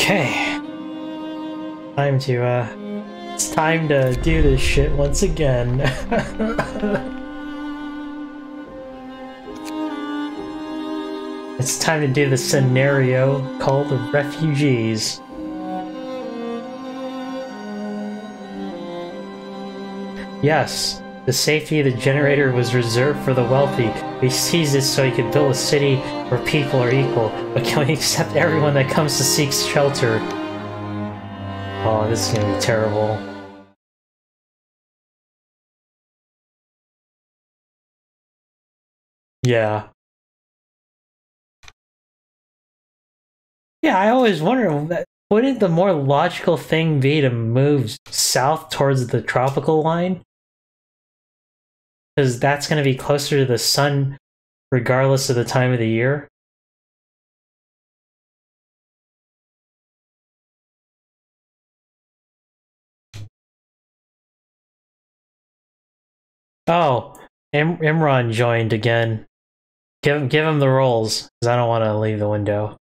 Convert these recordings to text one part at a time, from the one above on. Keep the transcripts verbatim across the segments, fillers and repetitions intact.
Okay. Time to, uh... It's time to do this shit once again. It's time to do the scenario called the Refugees. Yes, the safety of the generator was reserved for the wealthy. We seized it so he could build a city where people are equal, but can we accept everyone that comes to seek shelter? Oh, this is gonna be terrible. Yeah. Yeah, I always wonder, wouldn't the more logical thing be to move south towards the tropical line? Because that's going to be closer to the sun regardless of the time of the year. Oh, Im Imran joined again. Give, give him the rolls, because I don't want to leave the window.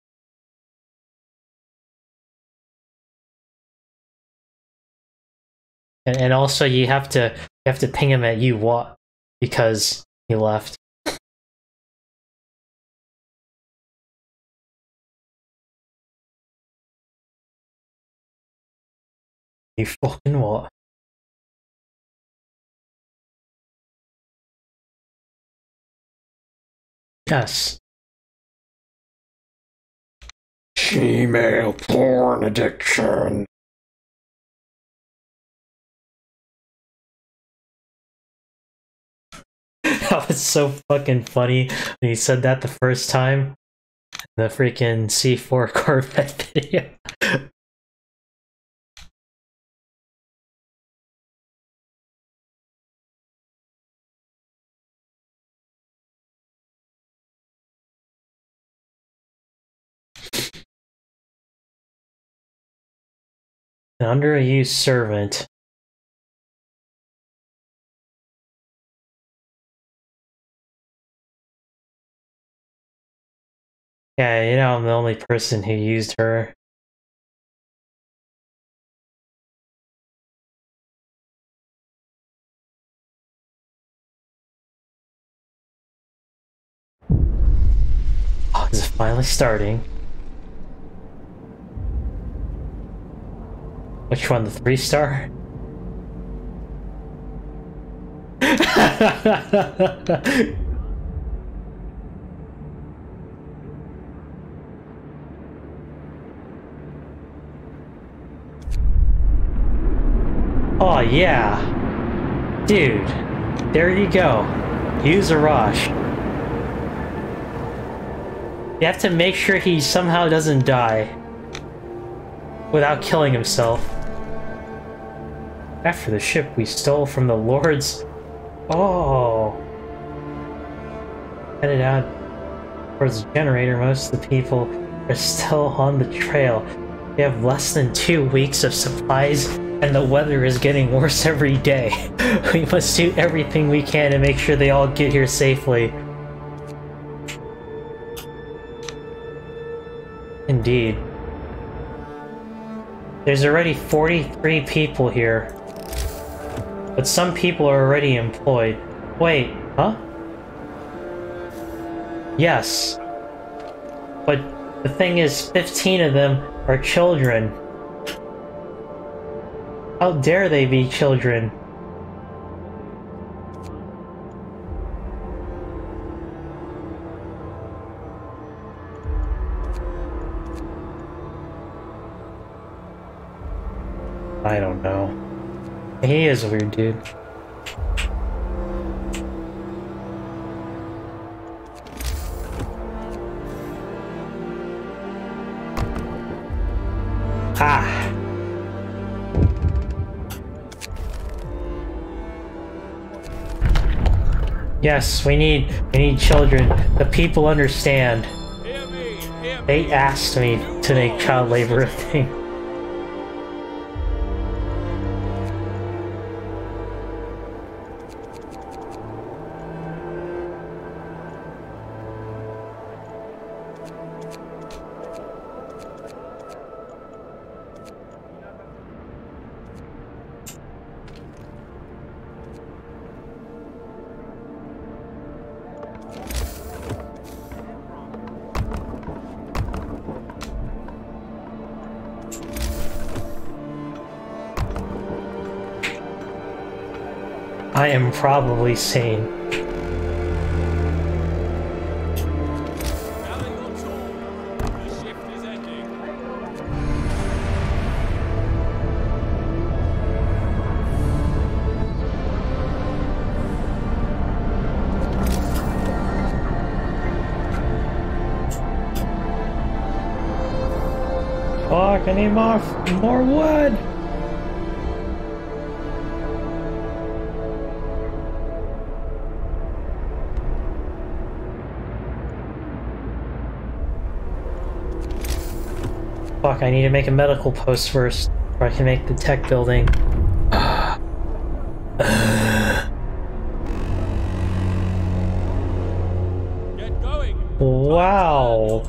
And, and also you have to you have to ping him at you what because he left. You fucking what? Yes. Female porn addiction. That was so fucking funny when he said that the first time. The freaking C four Corvette video. An underused servant. Yeah, you know I'm the only person who used her. Oh, is it finally starting? Which one, the three star? Oh yeah, dude, there you go. Use a rush. You have to make sure he somehow doesn't die without killing himself. After the ship we stole from the Lords. Oh, headed out towards the generator. Most of the people are still on the trail. We have less than two weeks of supplies, and the weather is getting worse every day. We must do everything we can to make sure they all get here safely. Indeed. There's already forty-three people here. But some people are already employed. Wait, huh? Yes. But the thing is, fifteen of them are children. How dare they be children? I don't know. He is a weird dude. Ah. Yes, we need we need children. The people understand. Hear me, hear me. They asked me to make child labor a thing. I am probably sane. Fuck, I need more, more wood! Fuck, I need to make a medical post first, or I can make the tech building. Get going. Wow.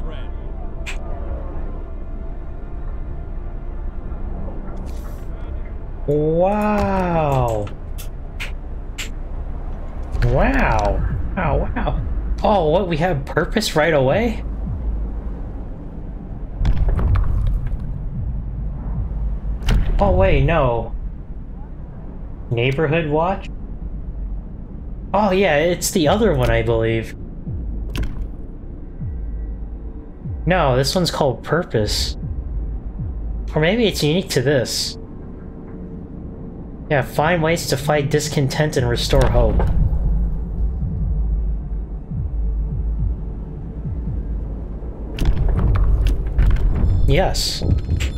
Wow. Wow. Wow, wow. Oh, what, we have purpose right away? Oh wait, no. Neighborhood watch? Oh yeah, it's the other one, I believe. No, this one's called Purpose. Or maybe it's unique to this. Yeah, find ways to fight discontent and restore hope. Yes.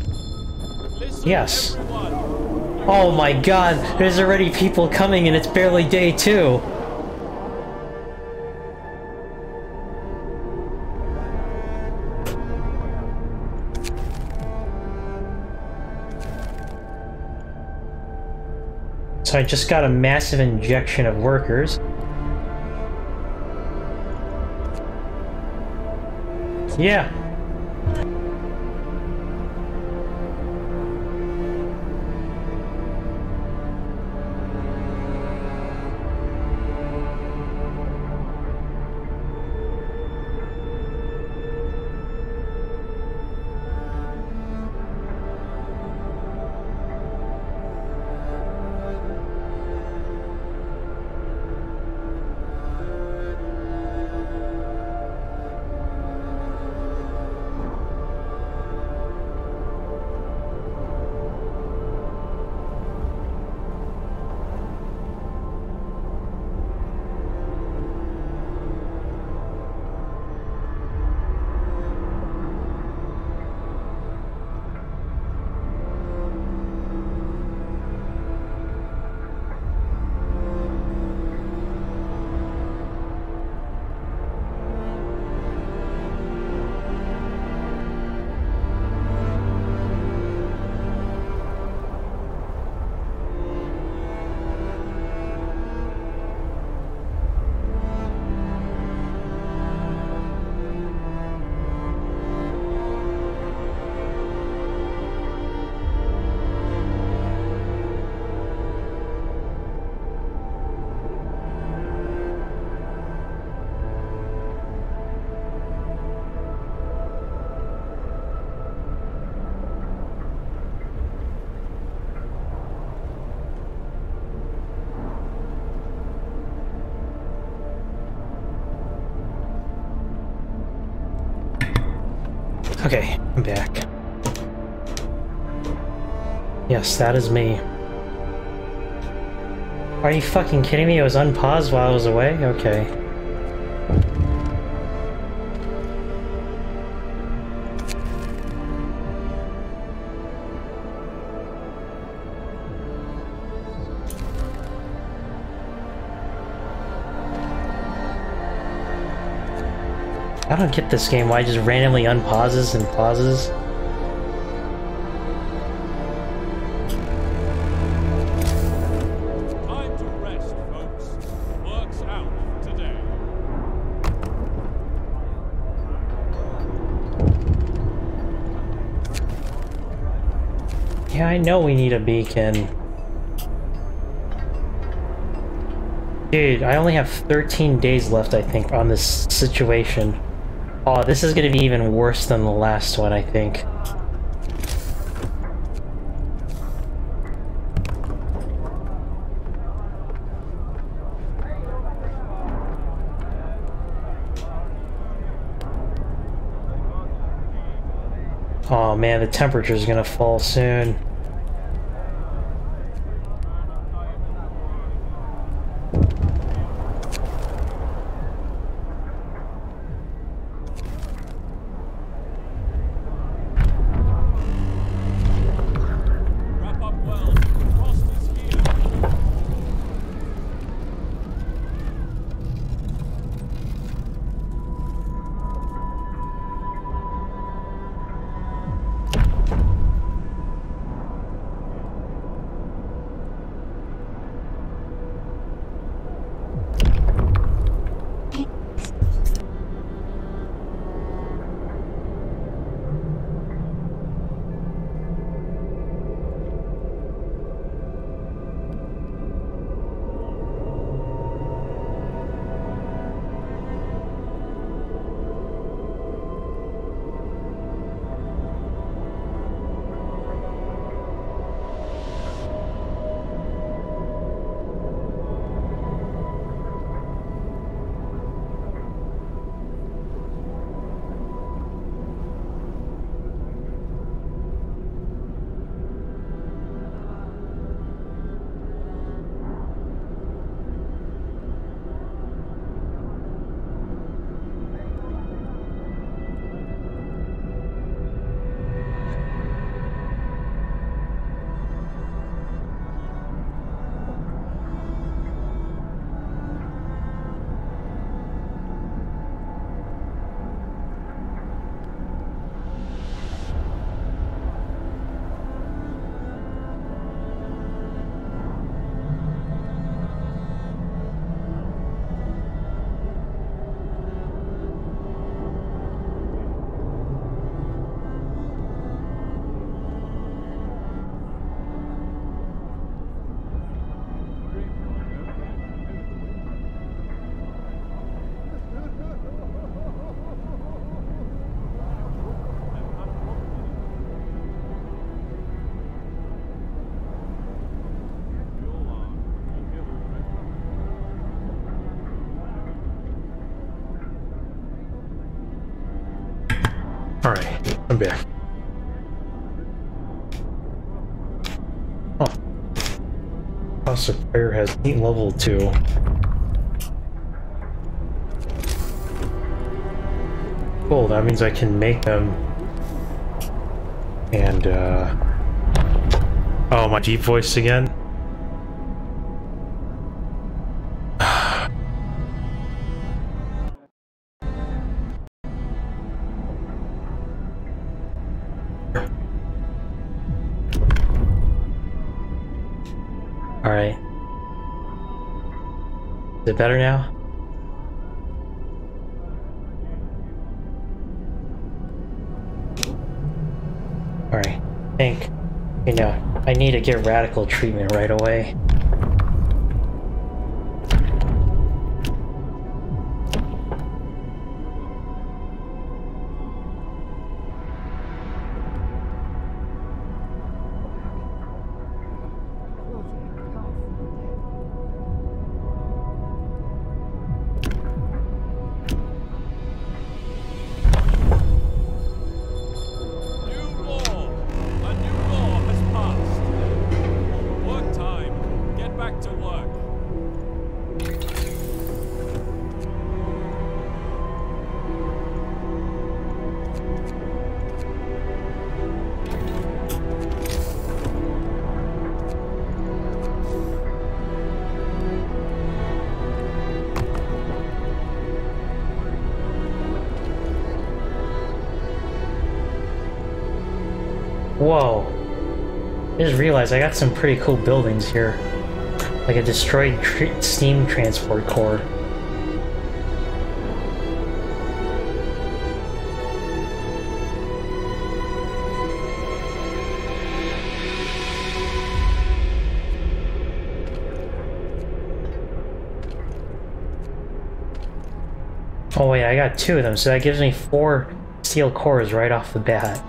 Yes. Oh my god, there's already people coming and it's barely day two. So I just got a massive injection of workers. Yeah. Okay, I'm back. Yes, that is me. Are you fucking kidding me? It was unpaused while I was away? Okay. I don't get this game, why it just randomly unpauses and pauses. Time to rest, folks. Work's out today. Yeah, I know we need a beacon. Dude, I only have thirteen days left, I think, on this situation. Oh, this is gonna be even worse than the last one, I think. Oh man, the temperature's gonna fall soon. Wrap up well. Frost is here. Alright, I'm back. Huh. Caustic Fire has heat level two. Cool, that means I can make them. And, uh... oh, my deep voice again? Alright. Is it better now? Alright. I think, you know, I need to get radical treatment right away. Whoa. I just realized I got some pretty cool buildings here. Like a destroyed tr steam transport core. Oh wait, I got two of them, so that gives me four steel cores right off the bat.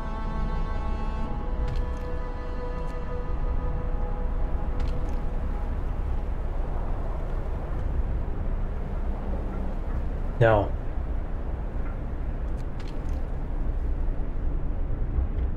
No.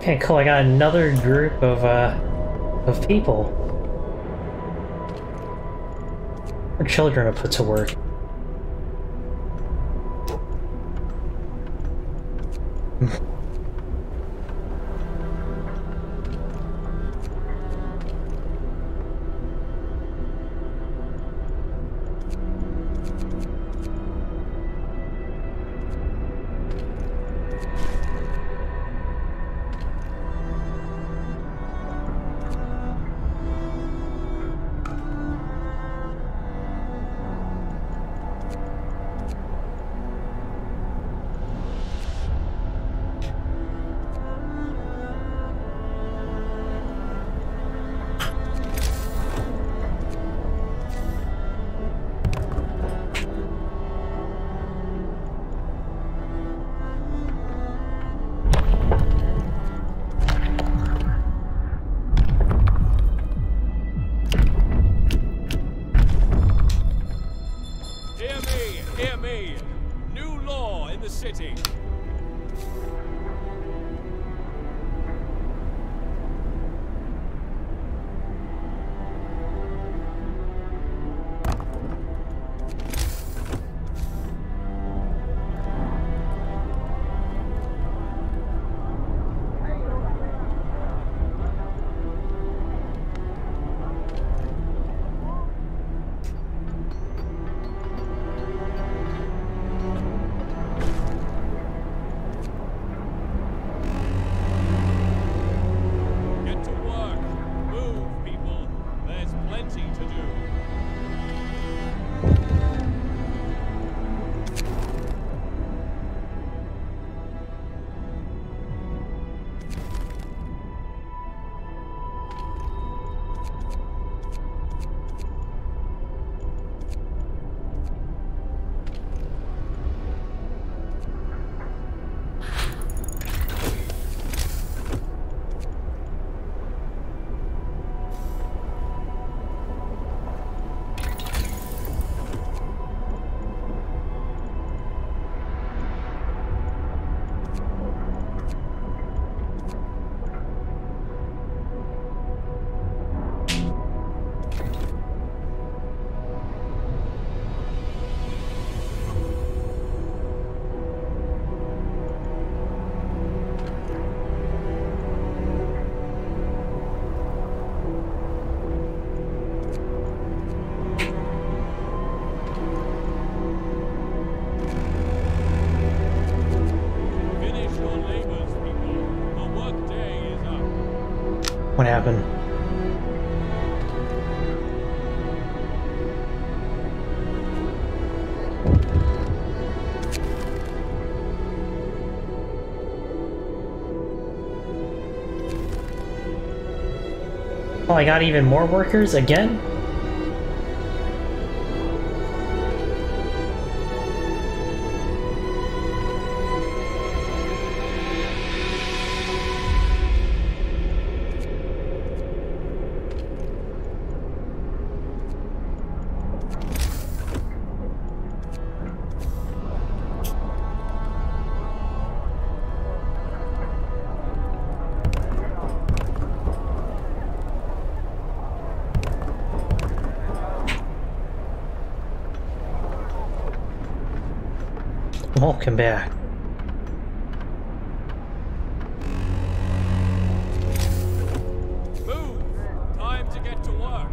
Okay, cool. I got another group of uh of people. Or children to put to work. Hear me, hear me. New law in the city. Get to work. Move, people. There's plenty to do. Finish your labors, people. The workday is up. What happened? Oh, I got even more workers again? Welcome back. Move. Time to get to work.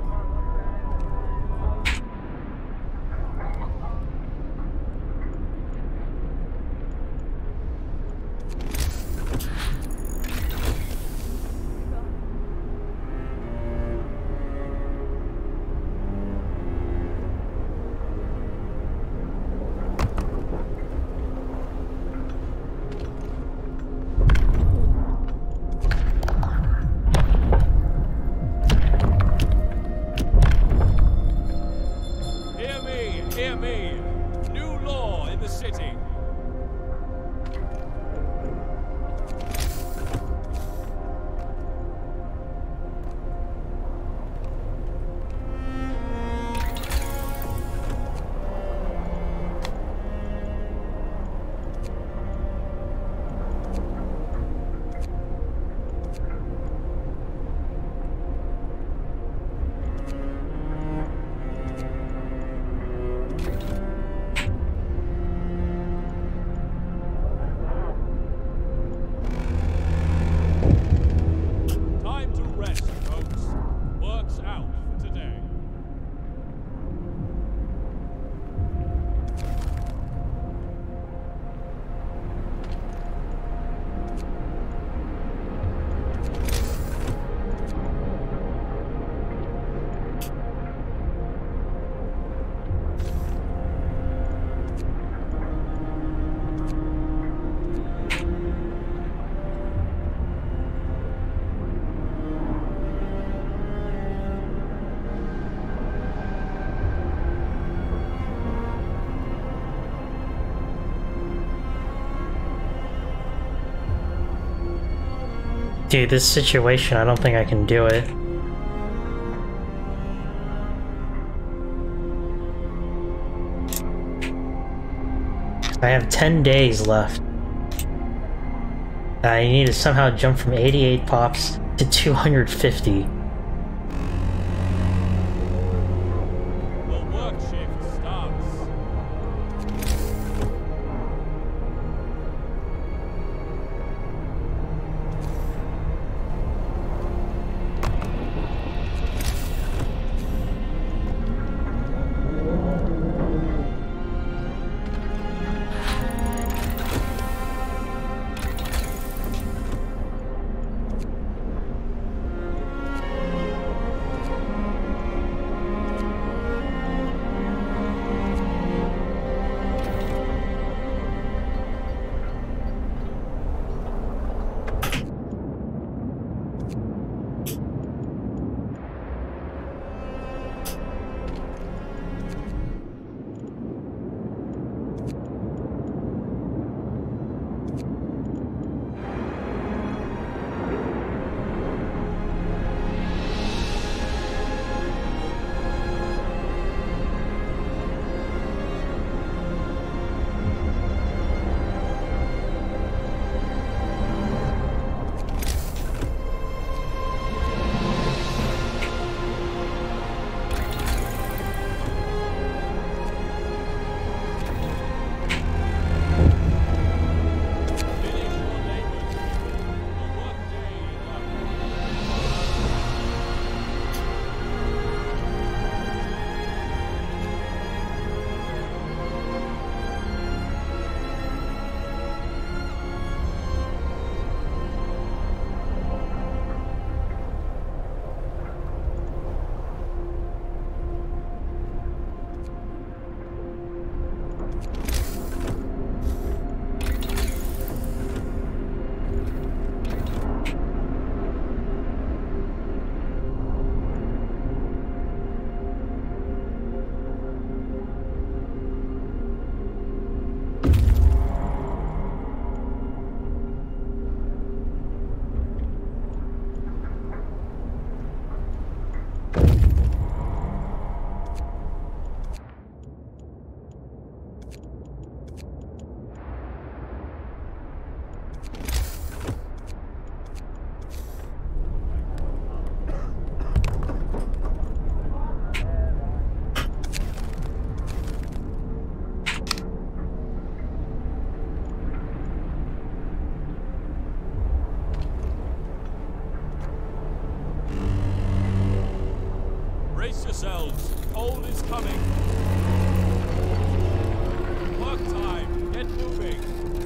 Dude, this situation, I don't think I can do it. I have ten days left. I need to somehow jump from eighty-eight pops to two hundred fifty. The work shift starts. Brace yourselves. Cold is coming. Work time. Get moving.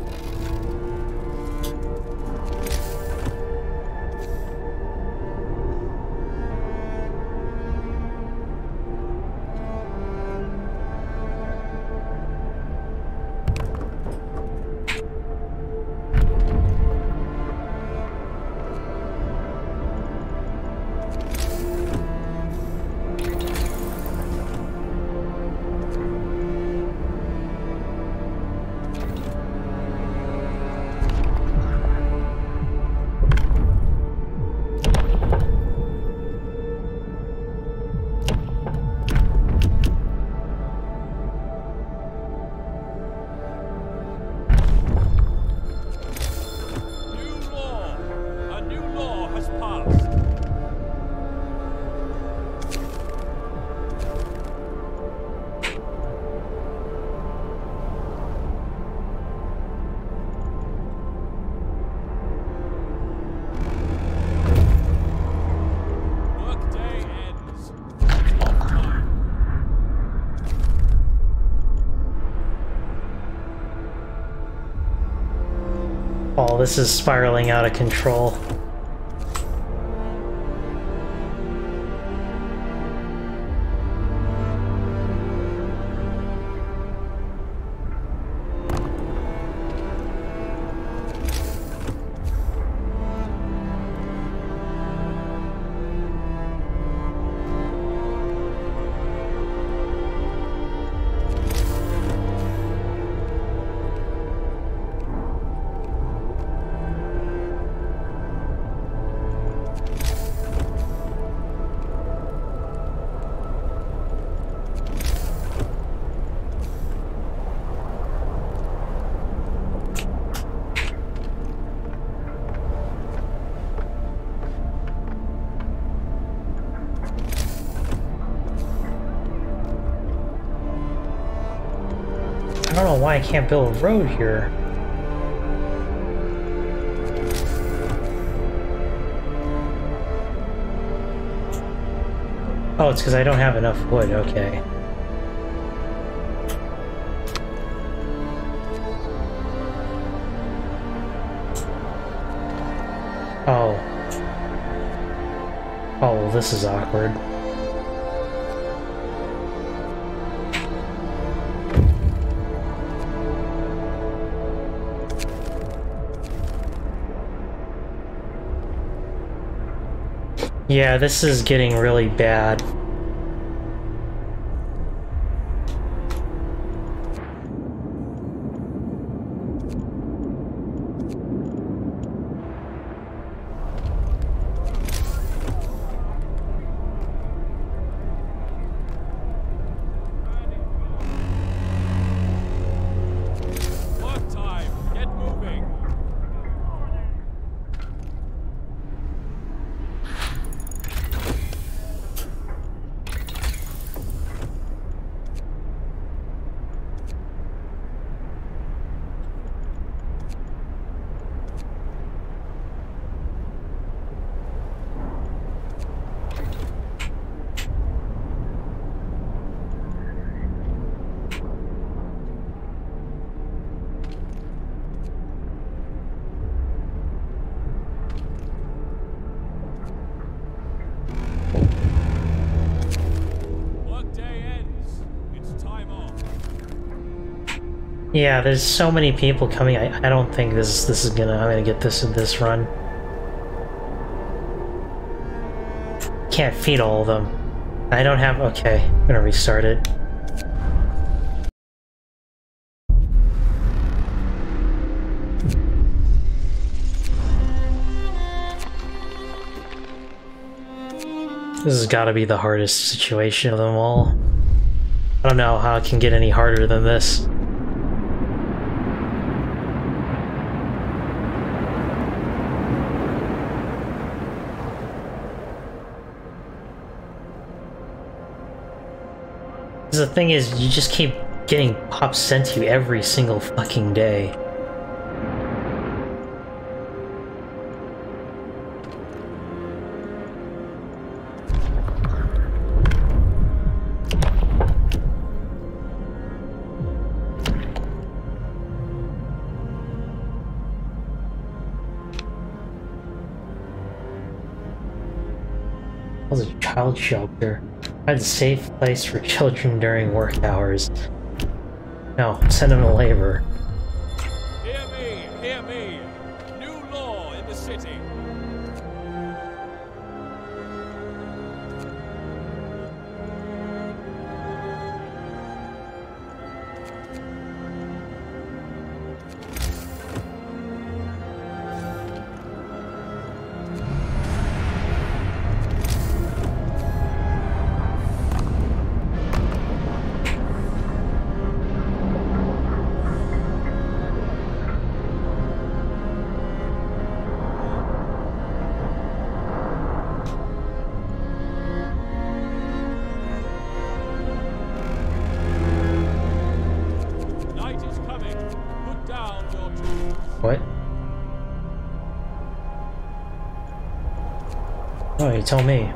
Oh, this is spiraling out of control. why I can't build a road here. Oh, it's because I don't have enough wood, okay. Oh. Oh, well, this is awkward. Yeah, this is getting really bad. Work time. Get moving. Workday ends. It's time off. Yeah, there's so many people coming. I, I don't think this this is gonna. I'm gonna get this in this run. Can't feed all of them. I don't have. Okay, I'm gonna restart it. This has got to be the hardest situation of them all. I don't know how it can get any harder than this. The thing is, you just keep getting pops sent to you every single fucking day. A child shelter. Find a safe place for children during work hours. No, send them to labor. Hear me, hear me. New law in the city. Night is coming. Put down your tools. What? Oh, you tell me.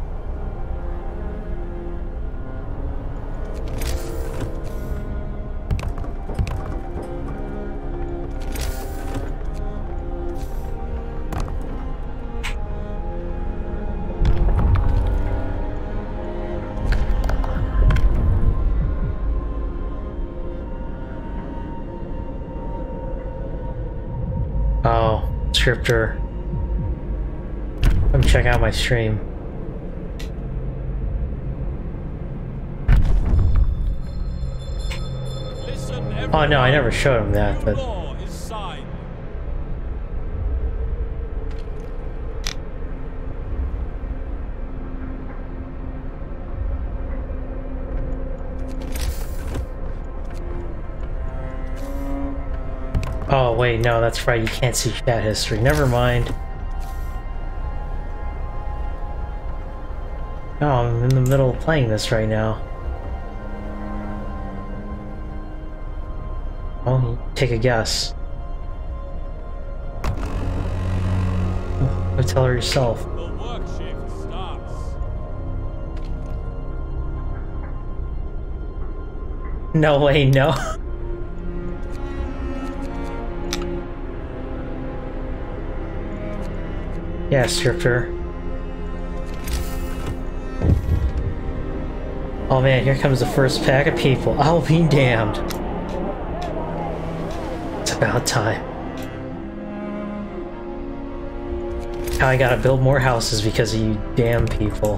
Oh, scripter. Come check out my stream. Listen, Oh no, I never everyone. showed him that, New but law is signed. oh wait, no, that's right. You can't see chat history. Never mind. No, I'm in the middle of playing this right now. Oh, take a guess. Go tell her yourself. The work shift starts. No way, no. Yeah, scripter. Oh man, here comes the first pack of people. I'll be damned. It's about time. Now I gotta build more houses because of you damn people.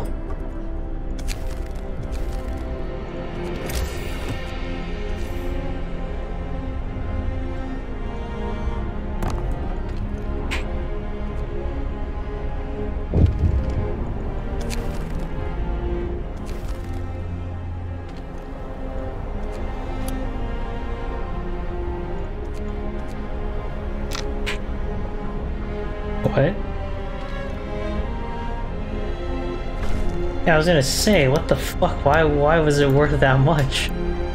What? Yeah, I was gonna say, what the fuck? Why why was it worth that much?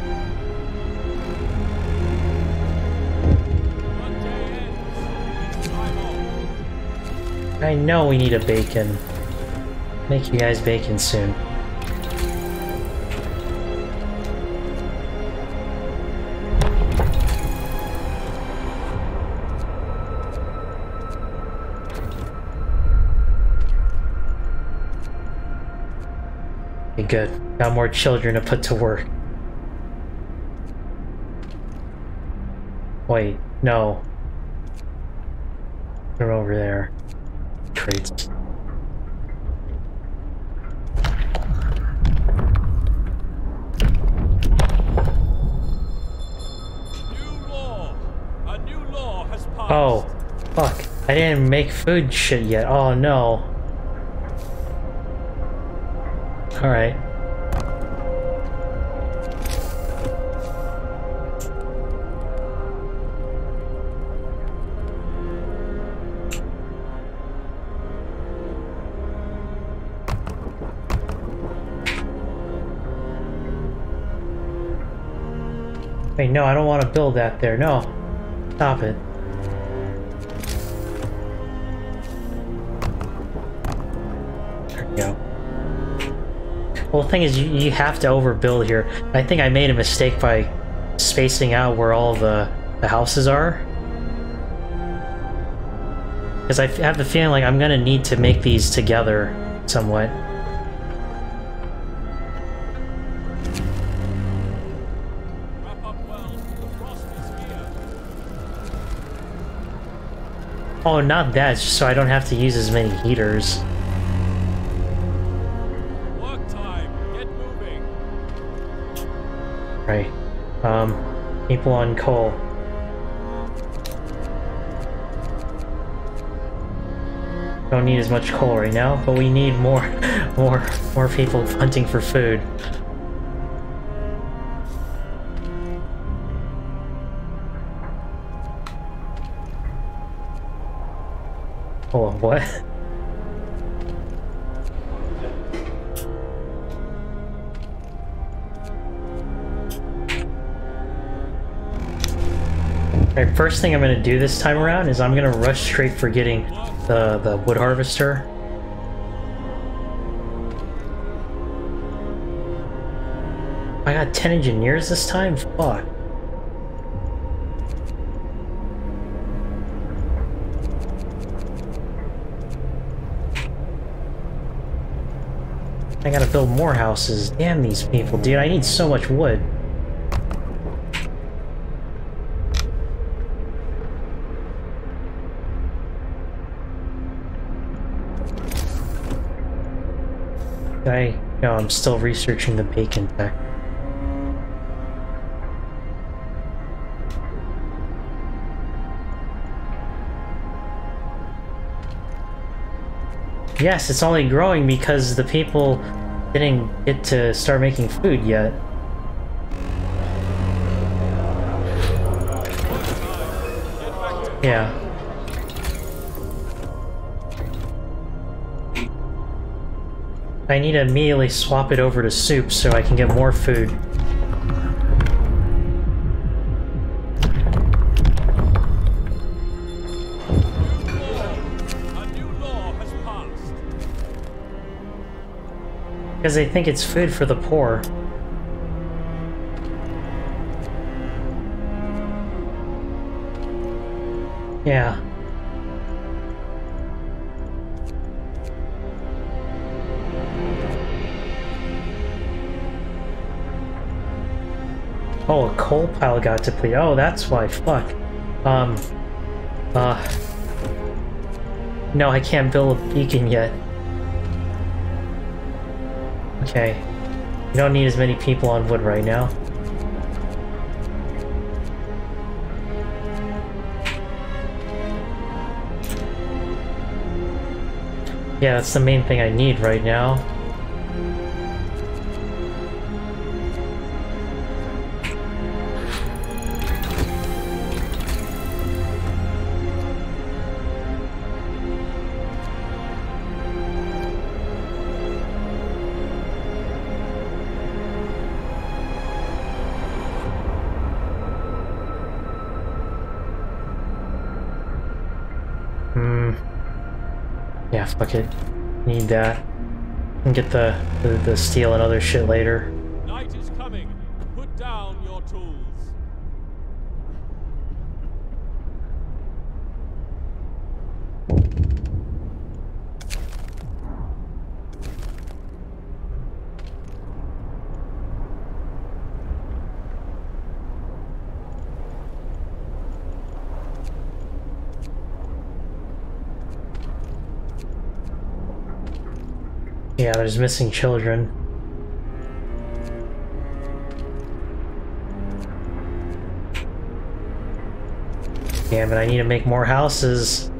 I know we need a bacon. Make you guys bacon soon. Good. Got more children to put to work. Wait, no. They're over there. Traits. New law. A new law has passed. Oh, fuck. I didn't make food shit yet. Oh no. Alright. Wait, no, I don't want to build that there. No. Stop it. There we go. Well, the thing is, you, you have to overbuild here. I think I made a mistake by spacing out where all the, the houses are. Because I have the feeling like I'm gonna need to make these together somewhat. Wrap up well. The frost is here. Oh, not that, it's just so I don't have to use as many heaters. Right. Um, people on coal. Don't need as much coal right now, but we need more, more, more people hunting for food. Oh, what? Alright, first thing I'm gonna do this time around is I'm gonna rush straight for getting the, the wood harvester. I got ten engineers this time? Fuck. I gotta build more houses. Damn these people, dude. I need so much wood. I no, I'm still researching the bacon tech. Yes, it's only growing because the people didn't get to start making food yet. Yeah. I need to immediately swap it over to soup so I can get more food. Because they think it's food for the poor. Yeah. Oh, a coal pile got depleted. Oh, that's why. Fuck. Um. Uh. No, I can't build a beacon yet. Okay. You don't need as many people on wood right now. Yeah, that's the main thing I need right now. Hmm. Yeah, fuck it. Need that. And get the, the, the steel and other shit later. Night is coming. Put down your tools. Yeah, there's missing children. Damn it, I need to make more houses.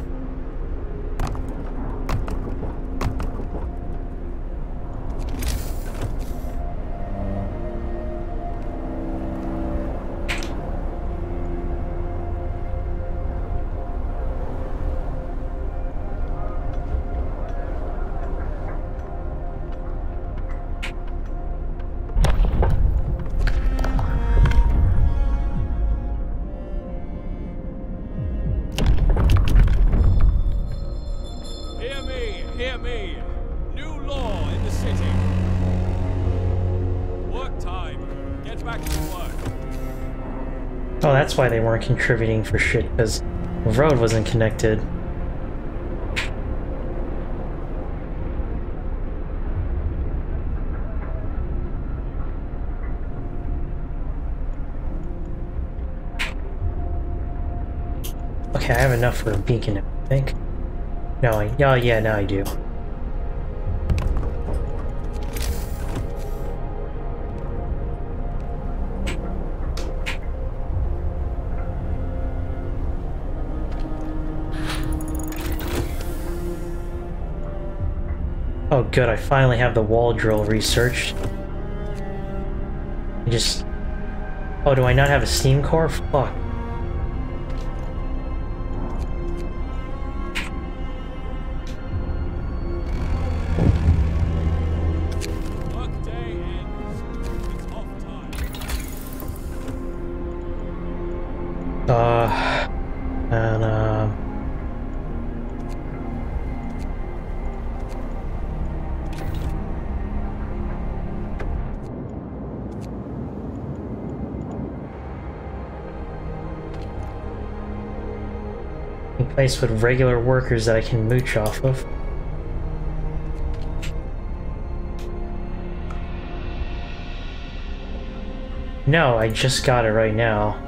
Hear me, hear me. New law in the city. Work time. Get back to work. Oh, that's why they weren't contributing for shit, because the road wasn't connected. Okay, I have enough for a beacon, I think. No, I, oh yeah, now I do. Oh good, I finally have the wall drill researched. I just... Oh, do I not have a steam core? Fuck. Work day ends. It's off time. Uh... And, uh... a place with regular workers that I can mooch off of. No, I just got it right now.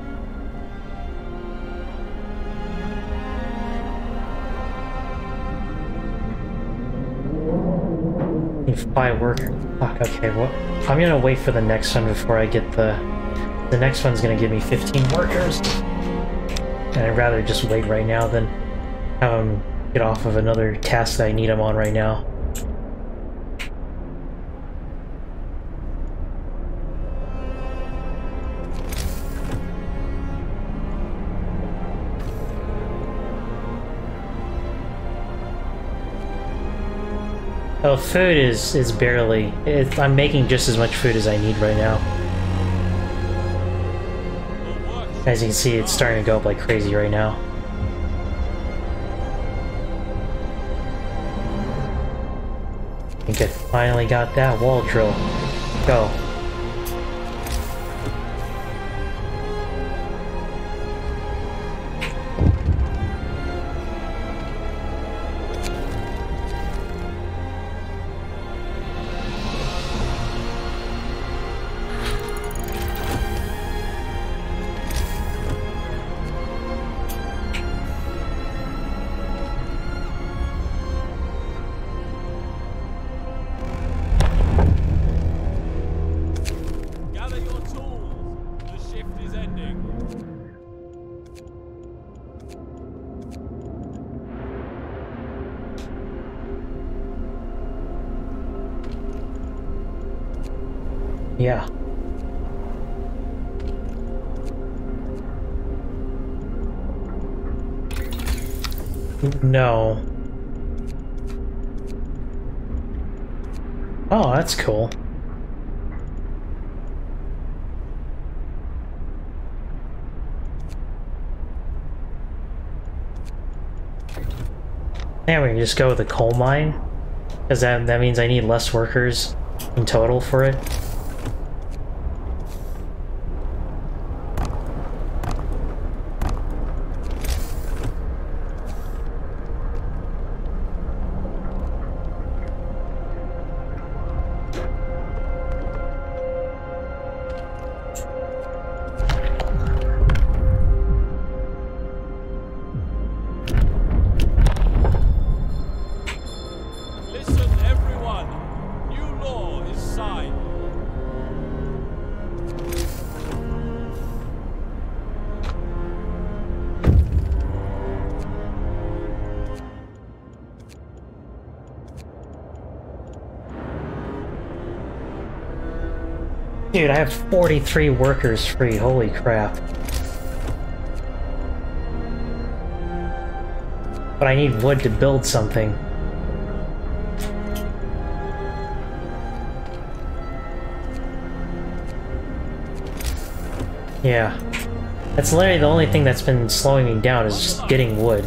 Need five workers. Fuck, okay, what? I'm gonna wait for the next one before I get the... The next one's gonna give me fifteen workers. And I'd rather just wait right now than have them get off of another task that I need them on right now. Oh, food is is barely. It, I'm making just as much food as I need right now. As you can see, it's starting to go up like crazy right now. think I finally got that wall drill. Go. Yeah. No. Oh, that's cool. Yeah, we can just go with the coal mine, because that, that means I need less workers in total for it. Dude, I have forty-three workers free, holy crap. But I need wood to build something. Yeah. That's literally the only thing that's been slowing me down, is just getting wood.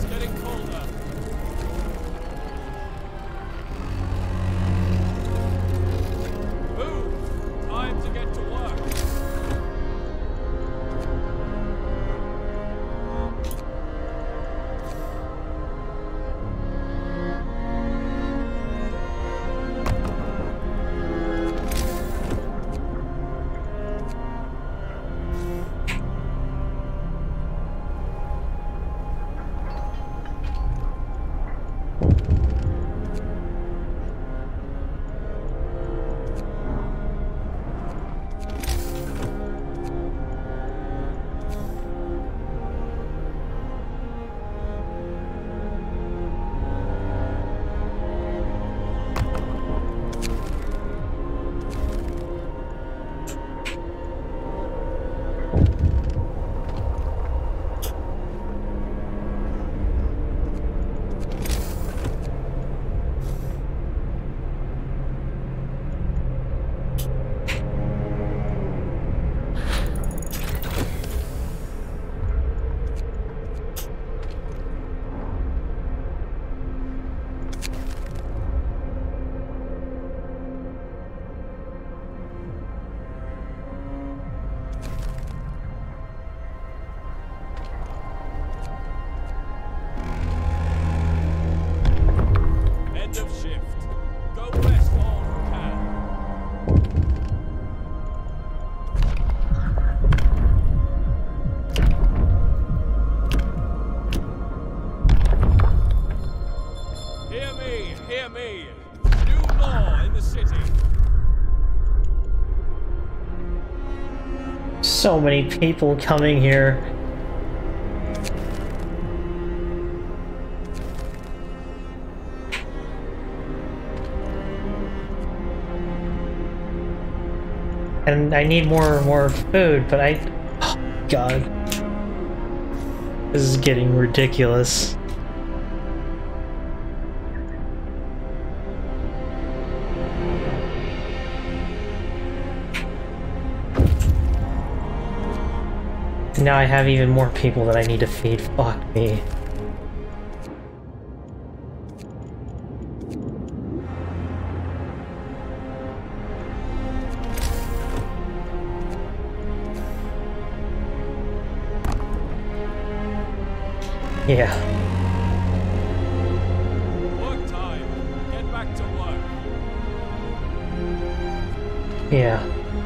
So many people coming here. And I need more more food, but I... Oh, God. This is getting ridiculous. Now I have even more people that I need to feed. Fuck me. Yeah. Work time. Get back to work. Yeah.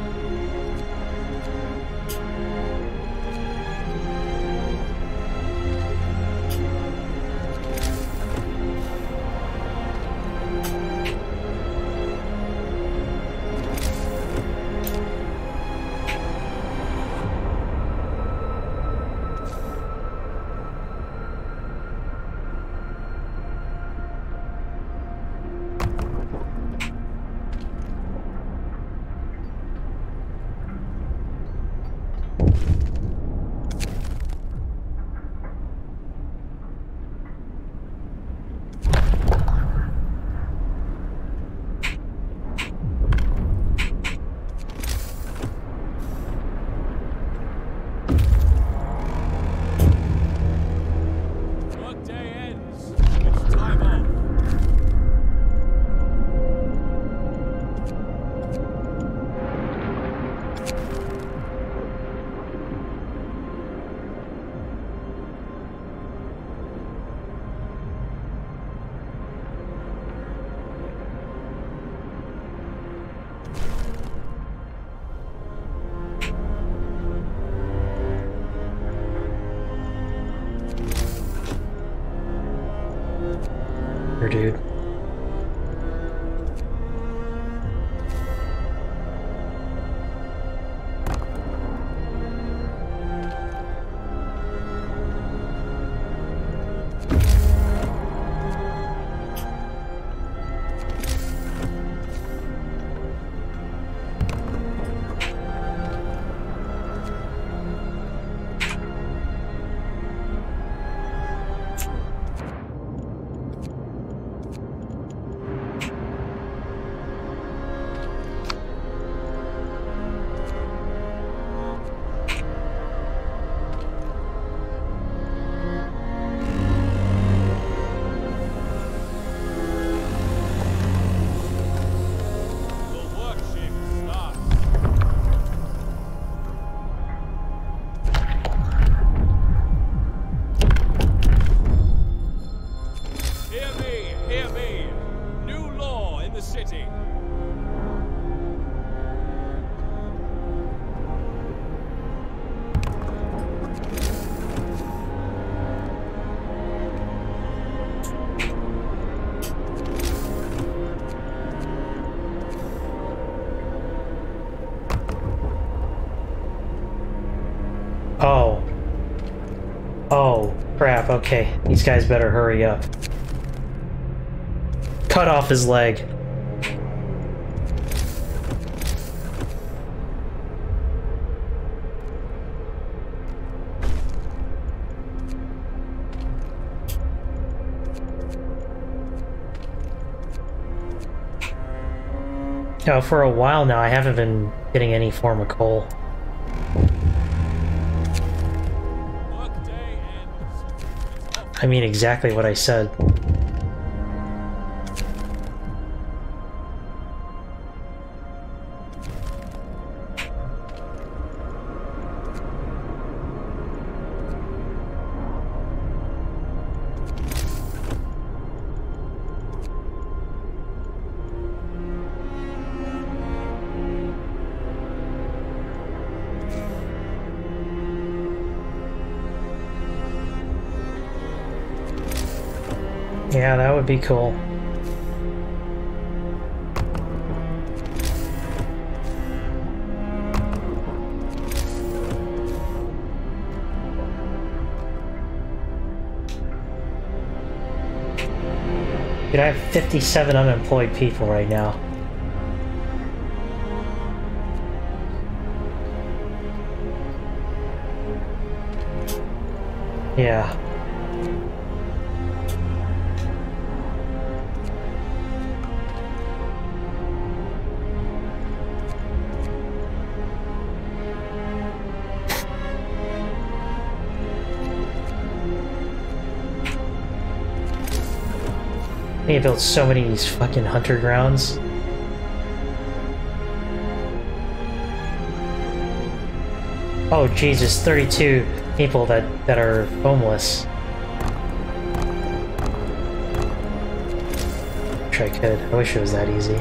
Workday ends. It's time off. Here, dude. The work shift starts. Hear me, hear me. New law in the city. Oh. Oh, crap, okay. These guys better hurry up. Cut off his leg. Now, for a while now, I haven't been getting any form of coal. Workday ends. It's off. I mean exactly what I said. Yeah, that would be cool. Dude, I have fifty-seven unemployed people right now. Yeah. They built so many of these fucking hunter grounds. Oh Jesus, thirty-two people that, that are homeless. much I could. I wish it was that easy.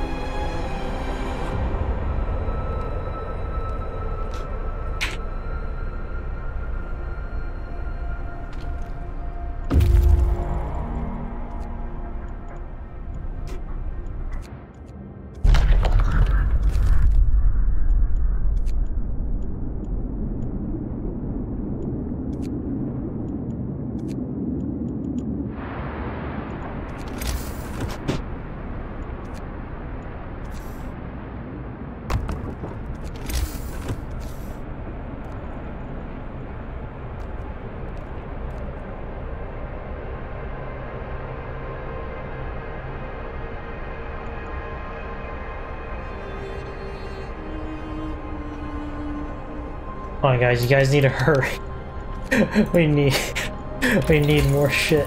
Come on, guys, you guys need to hurry. we need... we need more shit.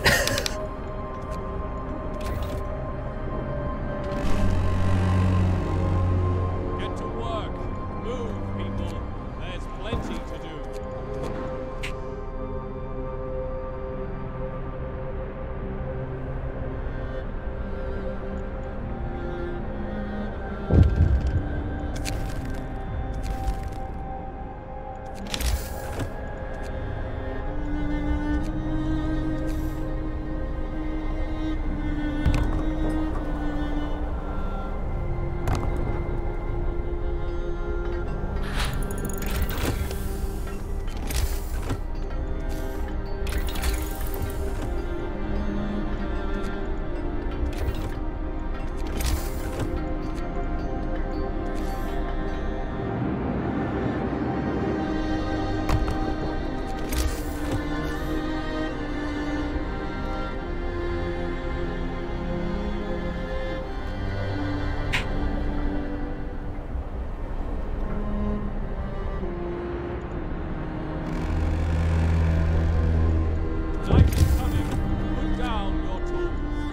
Get to work. Move, people. There's plenty to do. Night is coming. Put down your tools.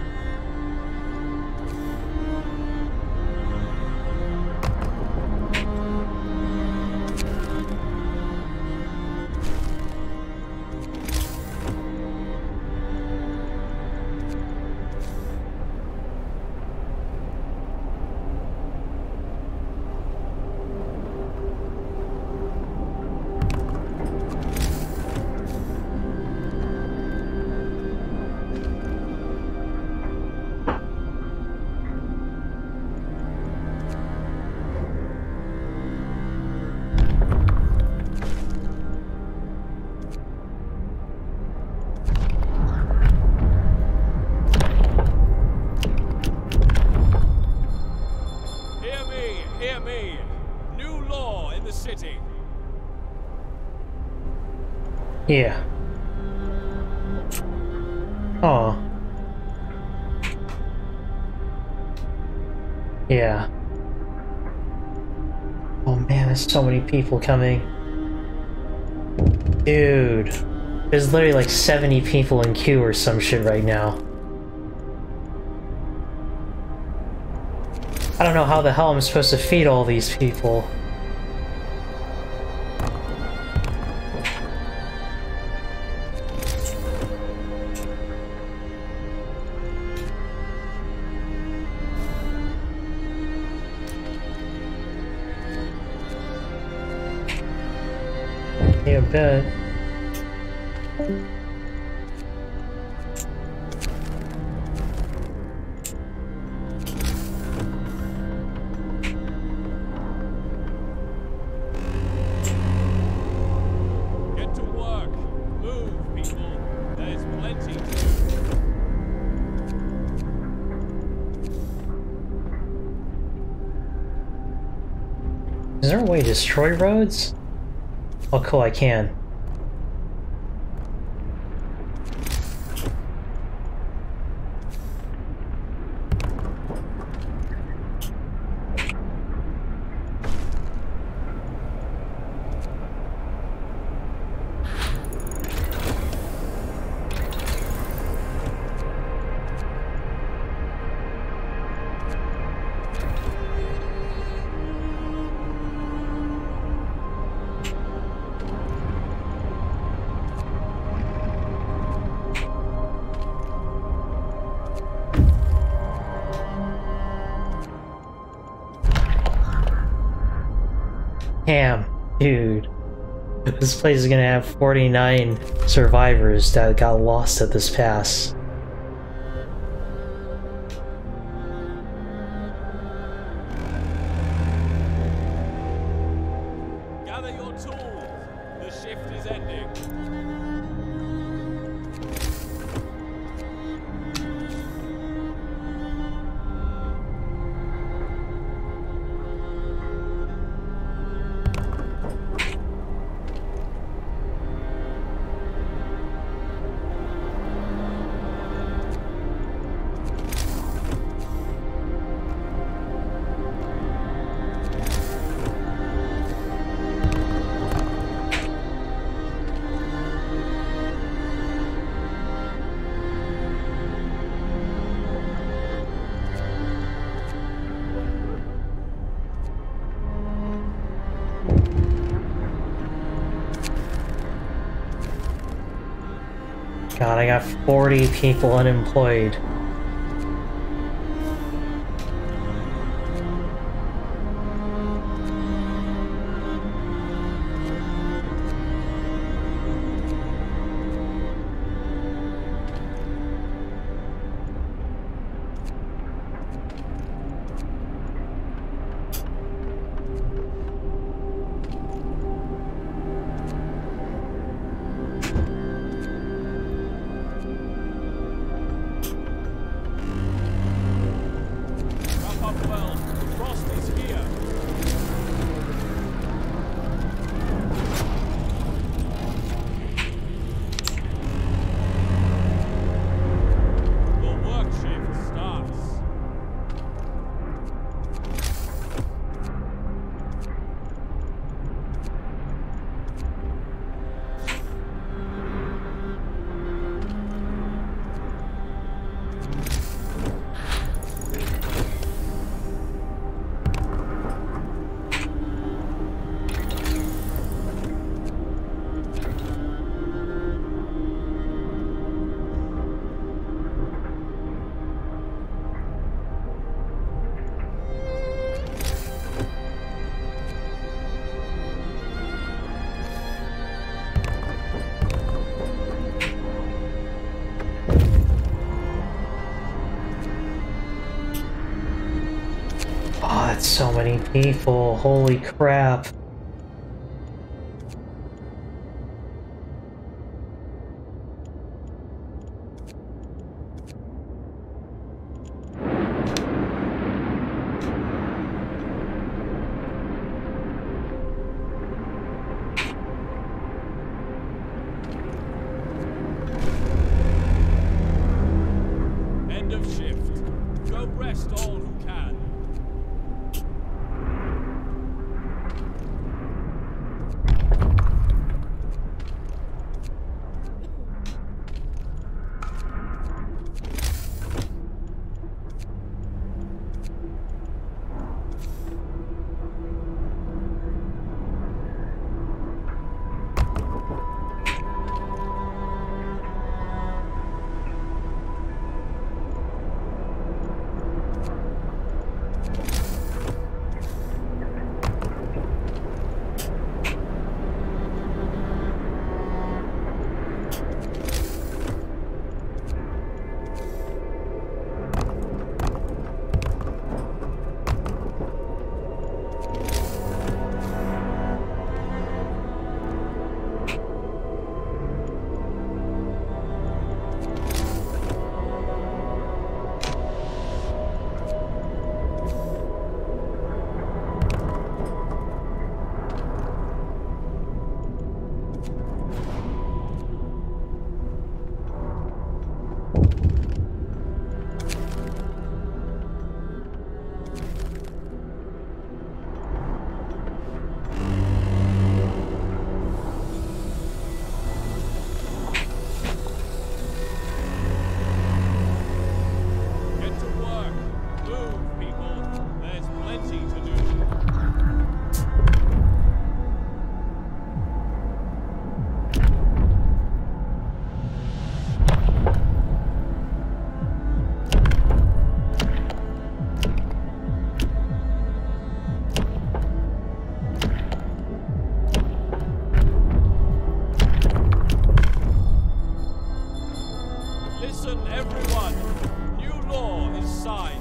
Hear me, hear me. New law in the city. Yeah. Oh. Yeah. Oh man, there's so many people coming. Dude. There's literally like seventy people in queue or some shit right now. I don't know how the hell I'm supposed to feed all these people. Yeah, I bet. Get to work. Move, people. There's plenty to do. Is there a way to destroy roads? Oh cool, I can. Damn, dude. This place is gonna have forty-nine survivors that got lost at this pass. Gather your tools. The shift is ending. God, I got forty people unemployed. Wrap up well. The frost is here. Your work shift starts. Oh, that's so many people. Holy crap. End of shift. Go rest all who can. Listen, everyone. New law is signed.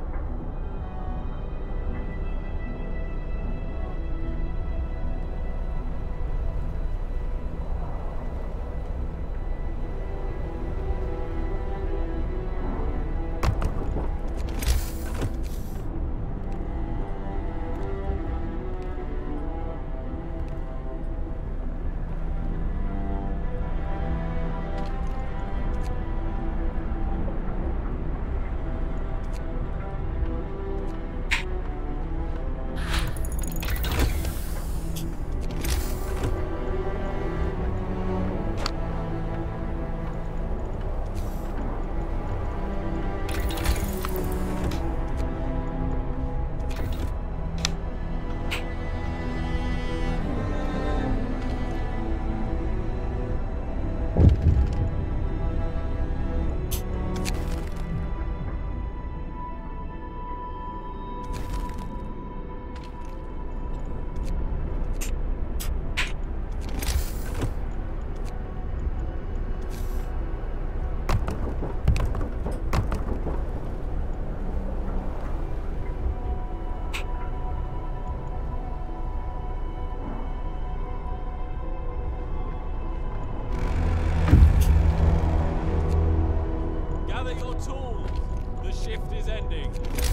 Gather your tools. The shift is ending.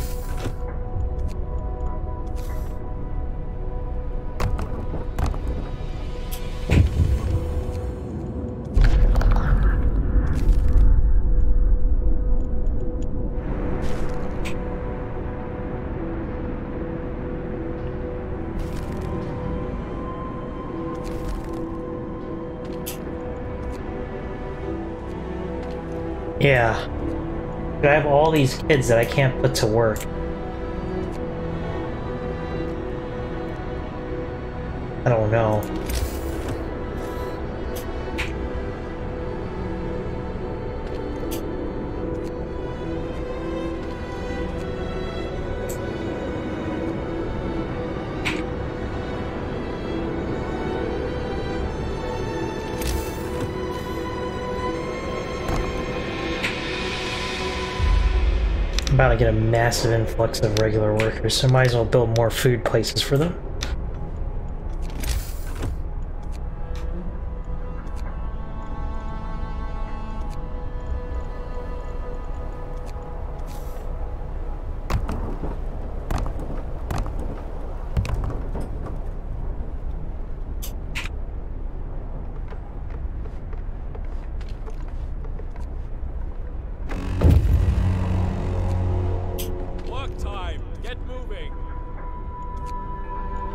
Yeah. But I have all these kids that I can't put to work. I don't know. I'm about to get a massive influx of regular workers, so might as well build more food places for them. Work time. Get moving.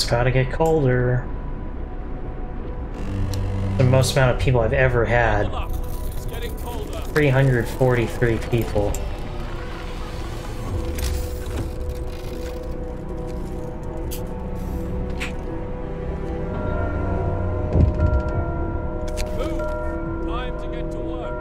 gotta get colder. The most amount of people I've ever had. It's getting colder. three hundred forty-three people. Move. Time to get to work.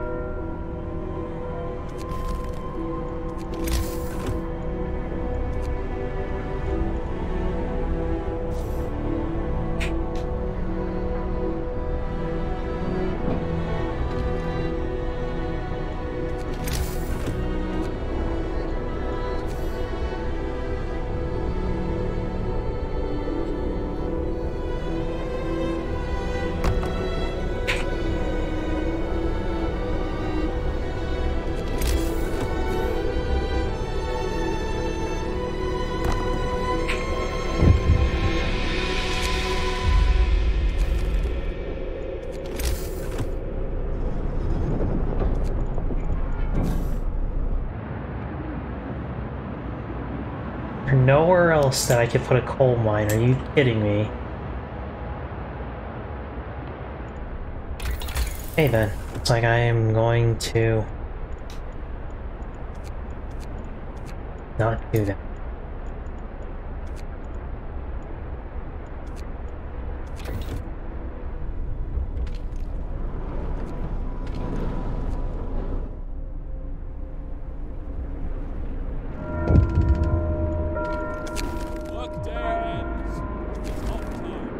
There's nowhere else that I could put a coal mine. Are you kidding me? Hey then, looks like I am going to not do that. Workday ends. It's off time.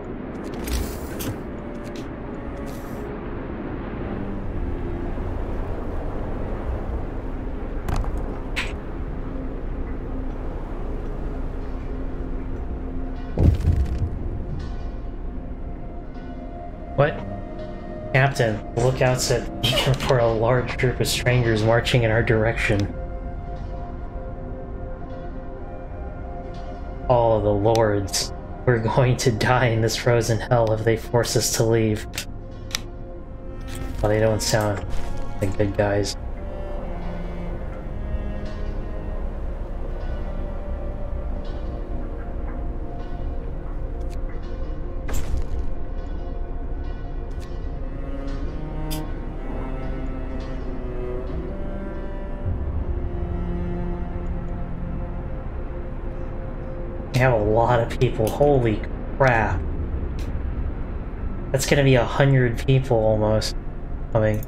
What? Captain, the lookouts said beacon for a large group of strangers marching in our direction. All of the lords. We're going to die in this frozen hell if they force us to leave. Well, they don't sound like good guys. We have a lot of people, holy crap. That's gonna be a hundred people almost coming.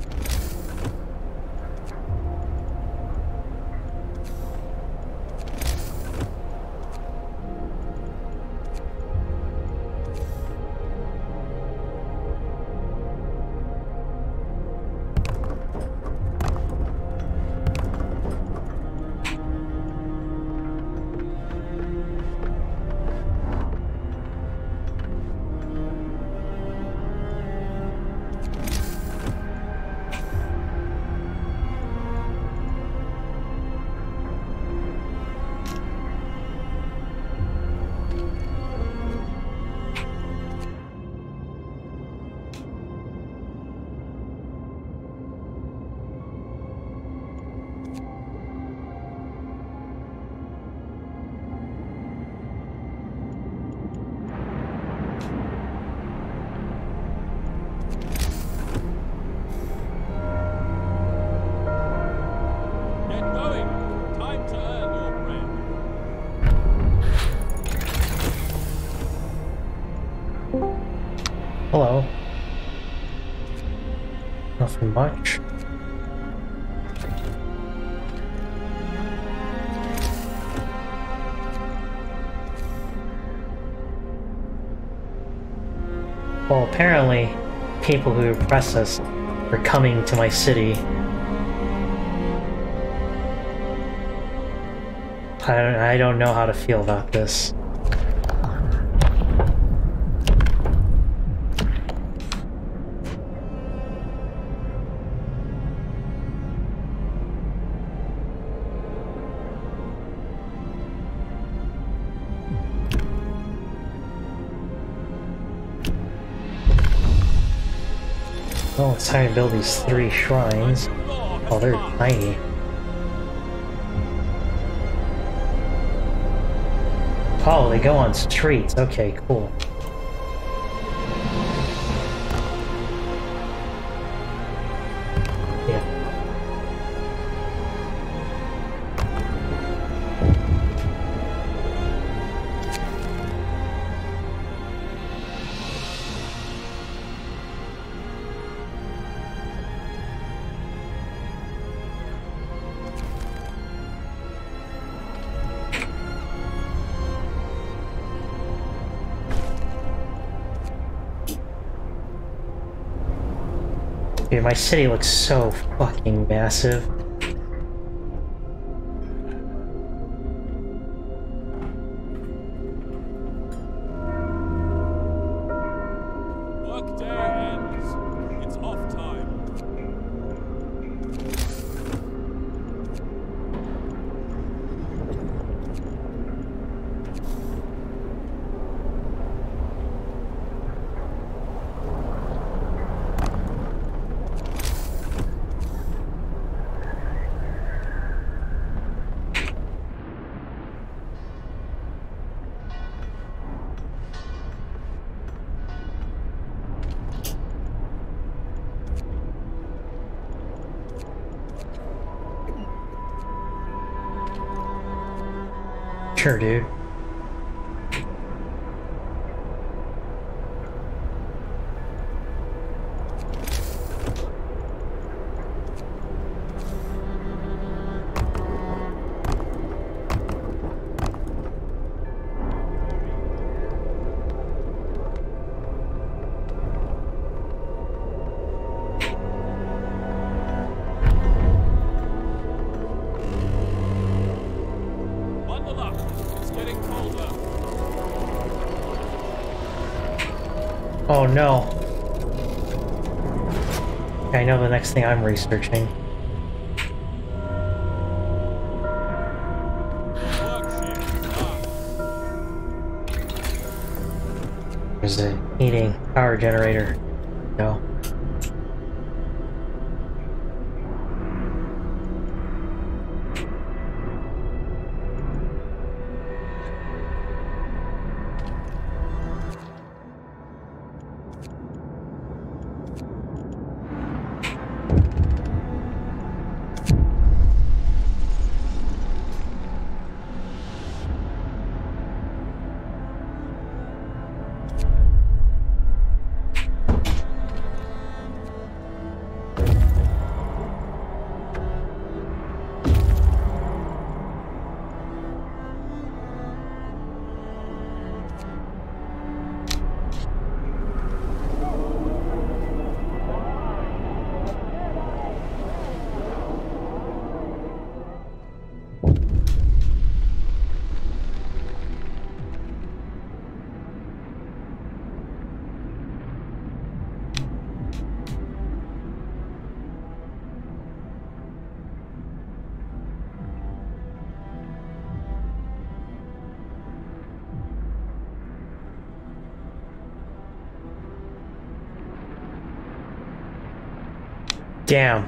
Get going. Time to earn your bread. Hello. Nothing much. Well, apparently, people who oppress us are coming to my city. I don't, I don't know how to feel about this. Oh, it's time to build these three shrines. Oh, they're tiny. Oh, they go on streets. Okay, cool. Yeah. Dude, my city looks so fucking massive. Work day ends. It's off time. Sure, dude. Bundle up. It's getting colder. Oh no. I know the next thing I'm researching. Work shift. Ah. There's a heating power generator. No. Damn.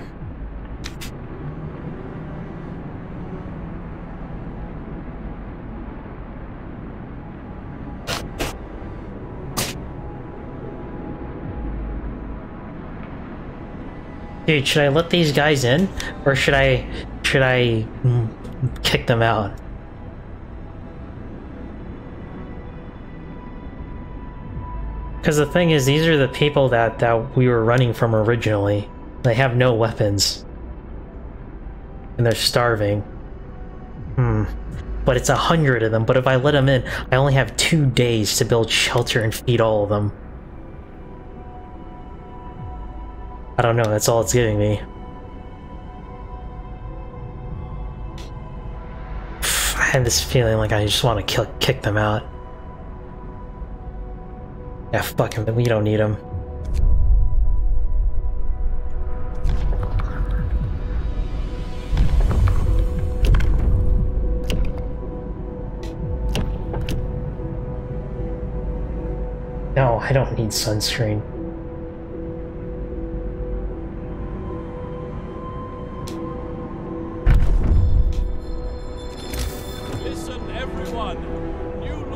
Dude, should I let these guys in? Or should I... should I... mm, kick them out? Because the thing is, these are the people that, that we were running from originally. They have no weapons. And they're starving. Hmm. But it's a hundred of them, but if I let them in, I only have two days to build shelter and feed all of them. I don't know, that's all it's giving me. I had this feeling like I just want to kill, kick them out. Yeah, fuck him, we don't need him. No, I don't need sunscreen. Listen, everyone. New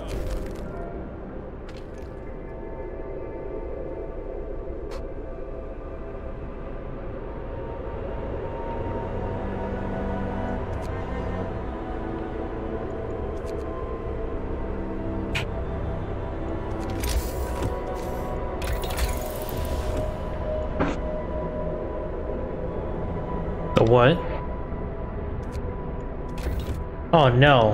The what? Oh no.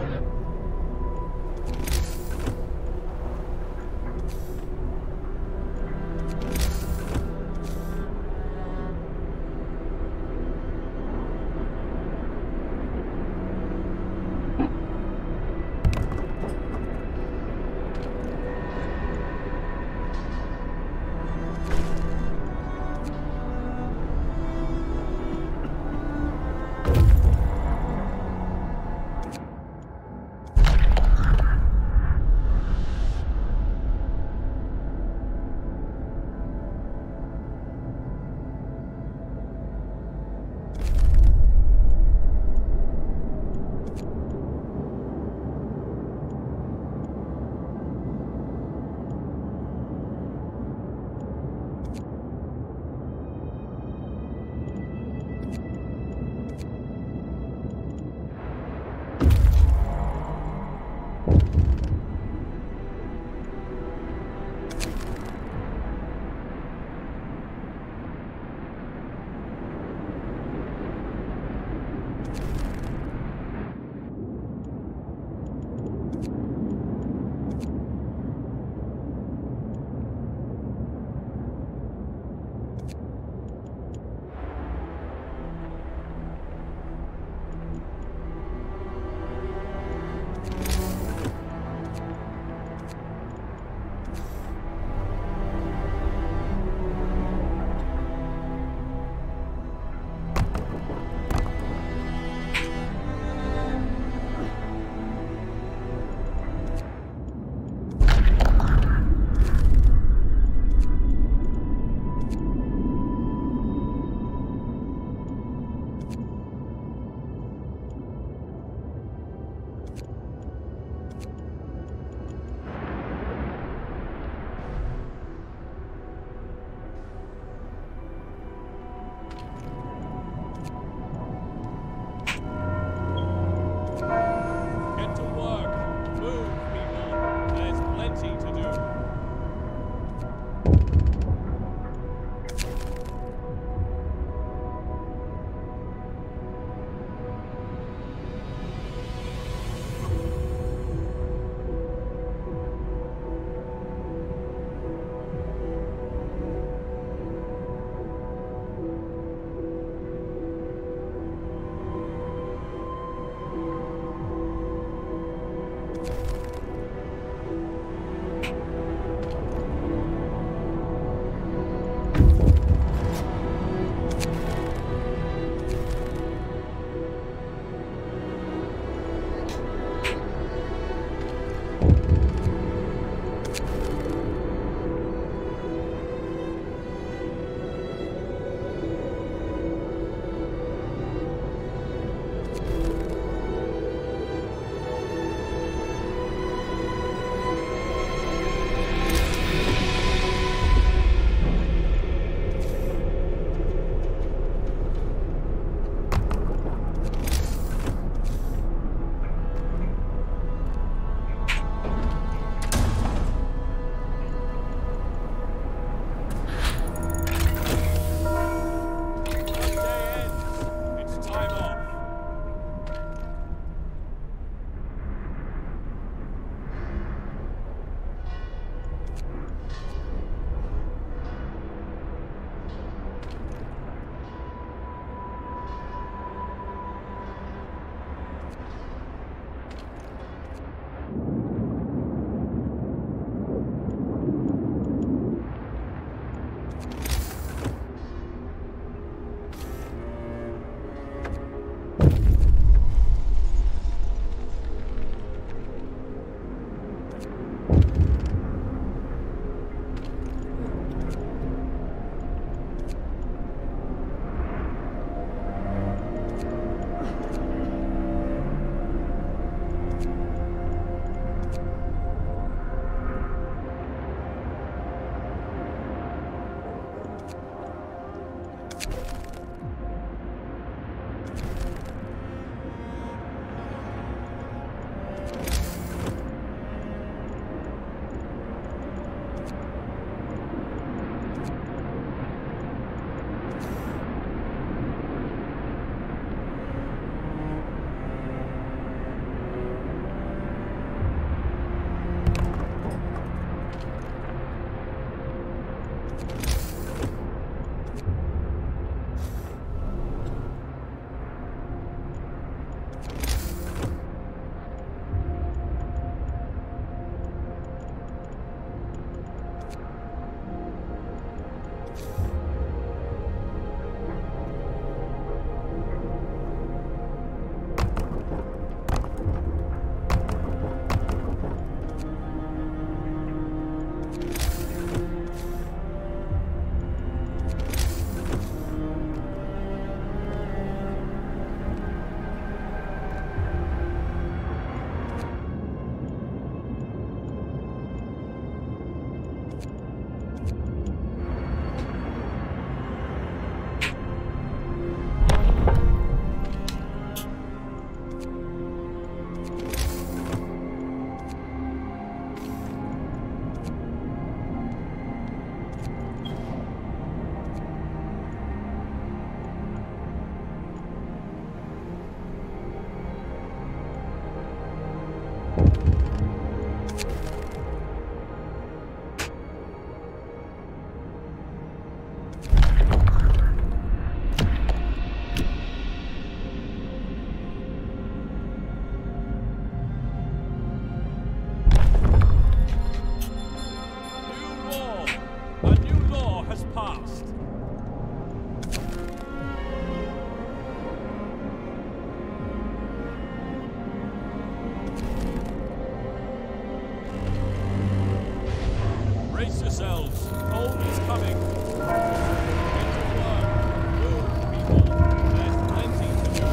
yourselves. Home is coming. Get to work. Move, people. There's plenty to do.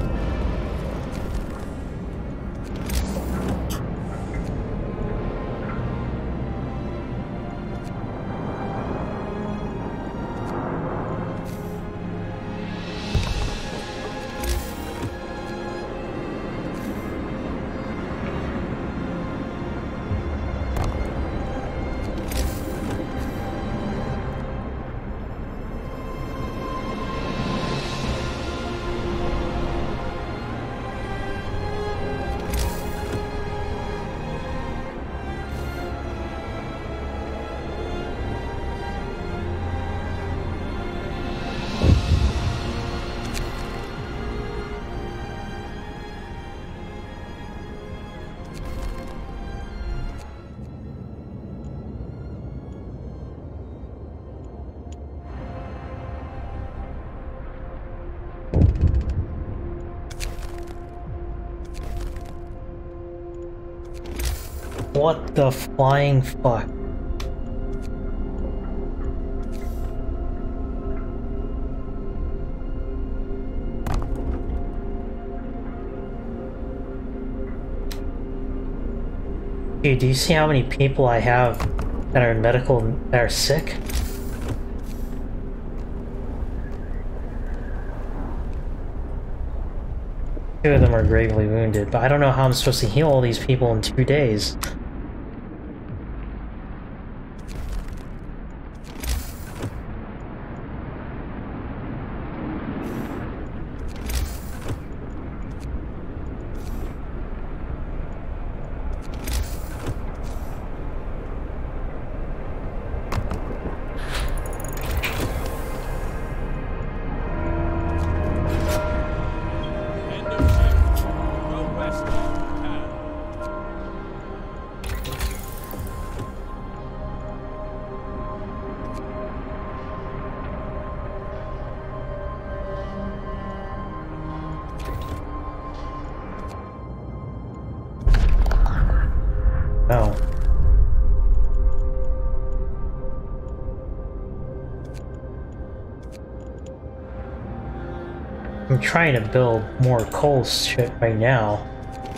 What the flying fuck? Dude, do you see how many people I have that are in medical that are sick? Two of them are gravely wounded, but I don't know how I'm supposed to heal all these people in two days. End of shift. Go west while you can. No. I'm trying to build more coal shit right now.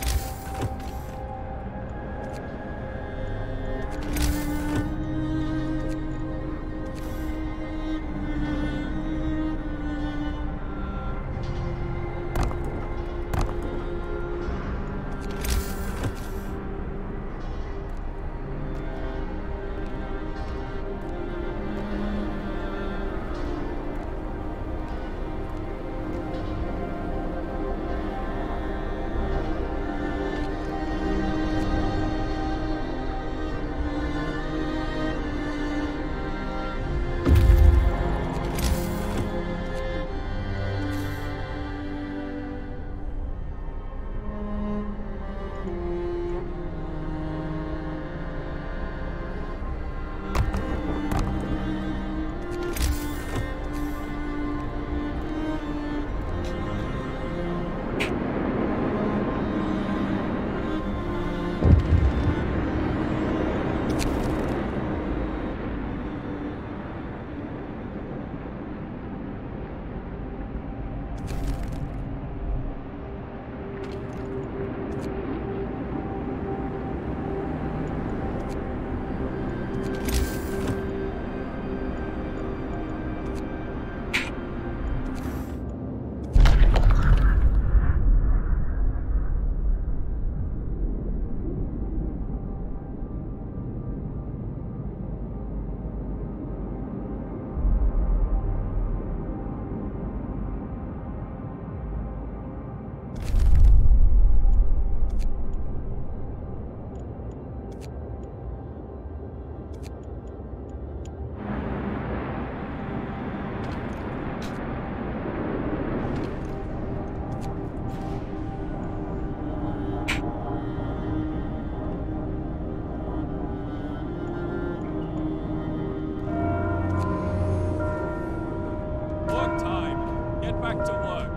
Work time. Get back to work.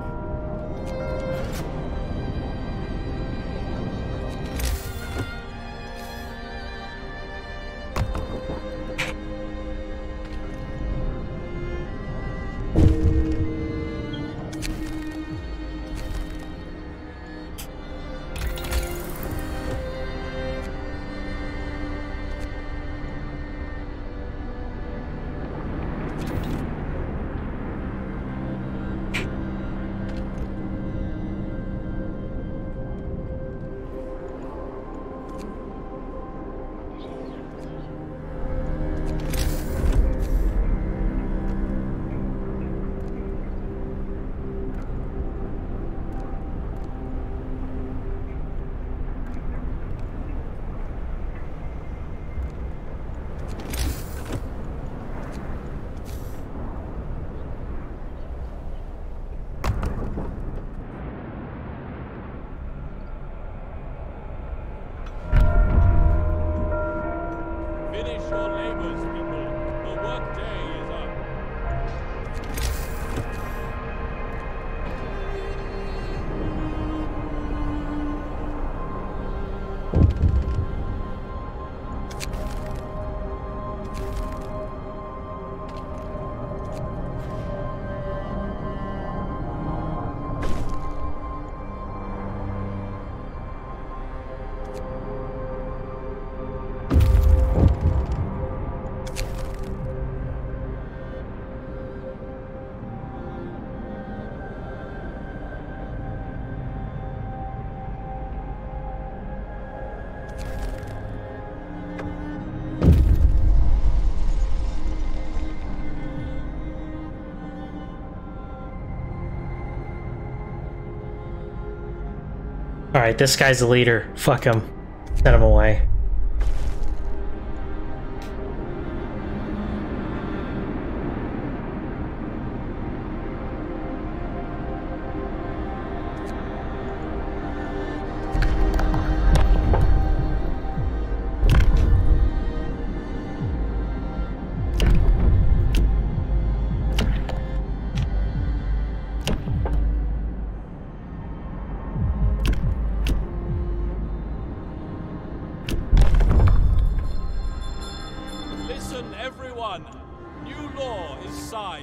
labors, people. The workday is up. Alright, this guy's the leader. Fuck him. Send him away. Listen, everyone. New law is signed.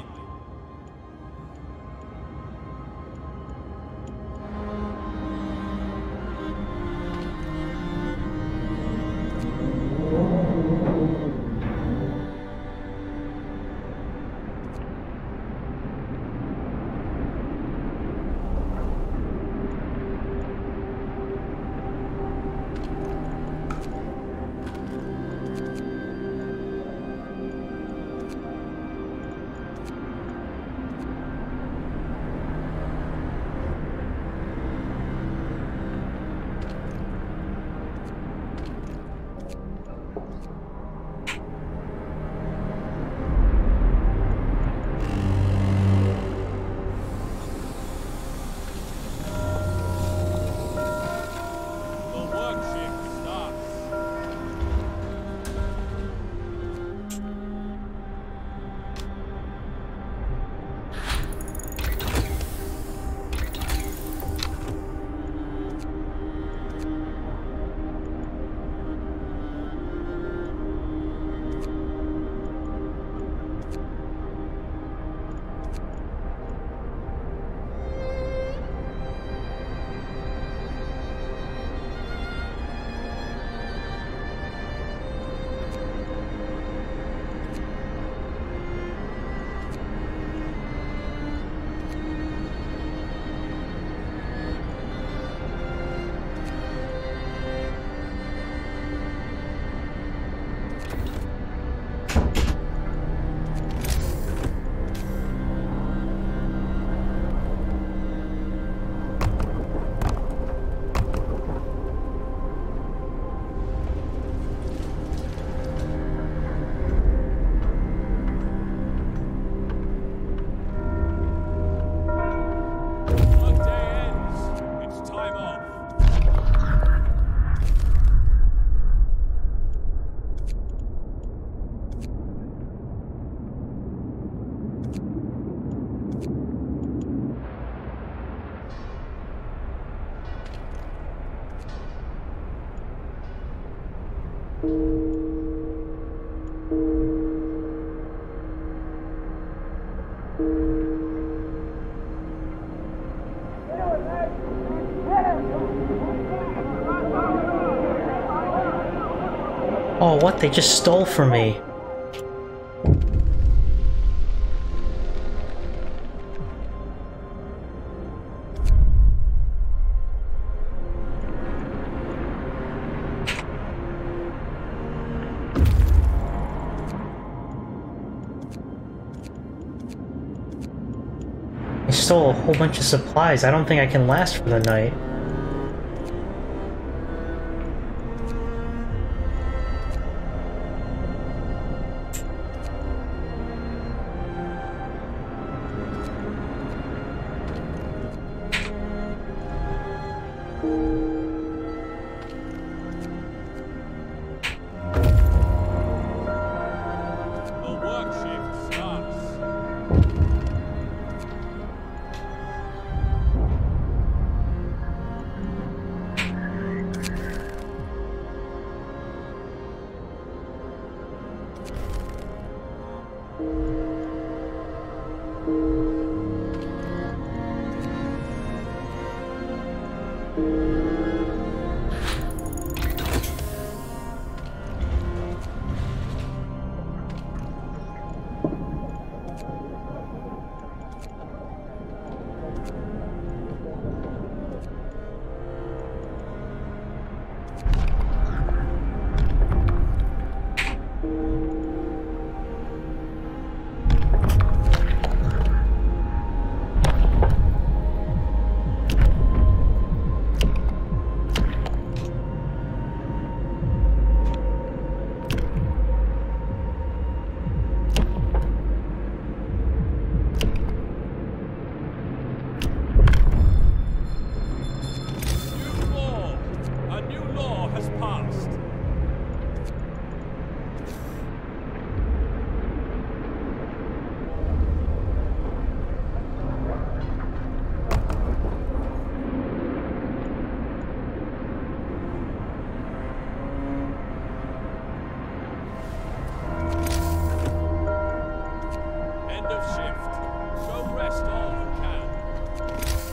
Oh, what? They just stole from me. I stole a whole bunch of supplies. I don't think I can last for the night. New law! A new law has passed. End of shift. Go rest all who can.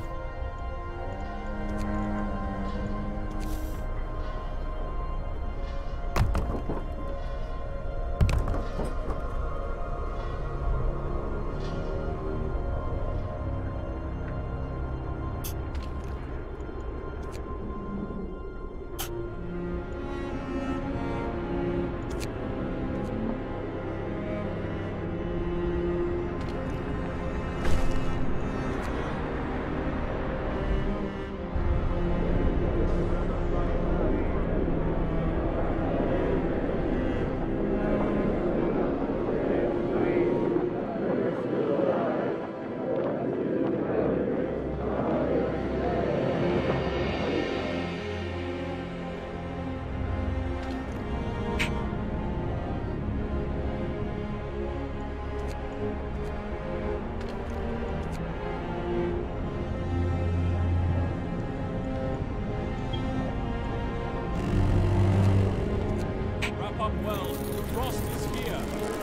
Wrap up well. Frost is here.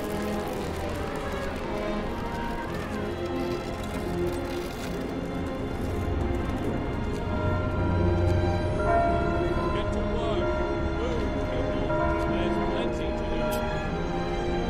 Get to work. Move, people. There's plenty to do.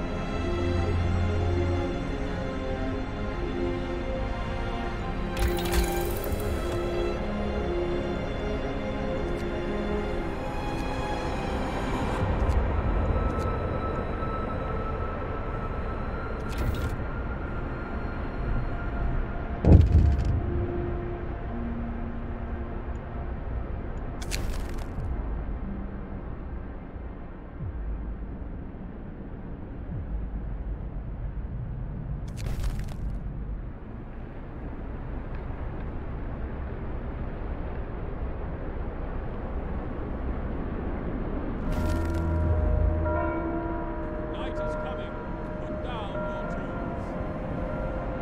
Night is coming. Put down your tools.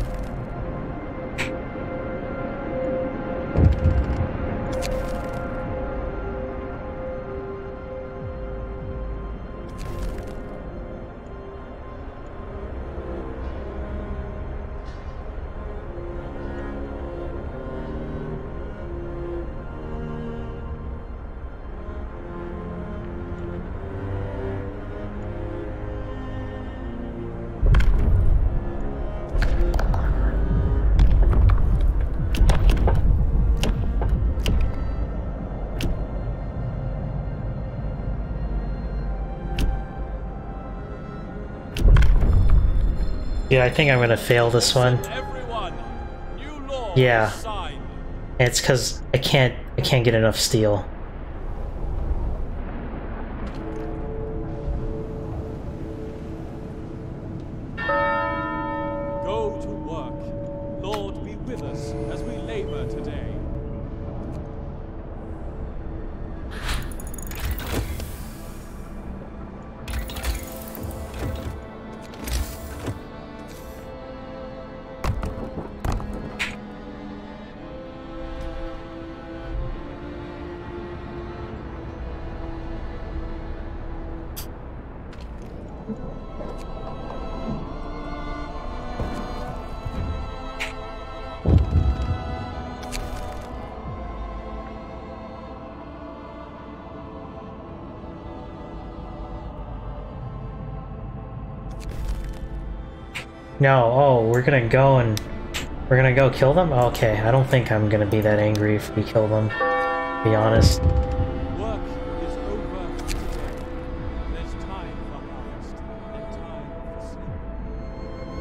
Dude, I think I'm gonna fail this one. Everyone, new law Yeah. is signed. And it's because I can't I can't get enough steel. Go to work. Lord, be with us as we labor today. No, oh, we're gonna go and... We're gonna go kill them? Okay, I don't think I'm gonna be that angry if we kill them, to be honest. Work is over for today. There's time for harvest and time for sleep.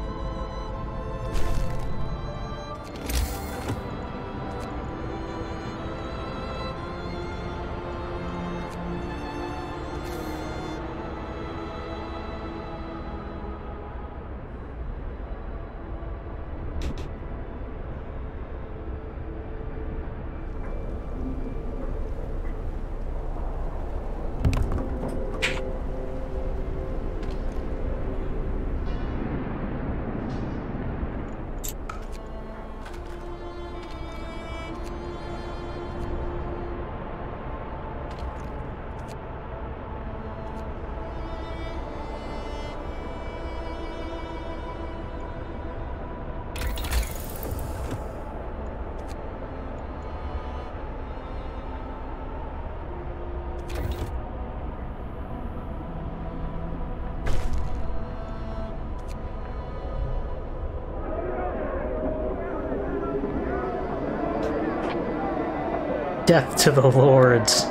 Death to the lords.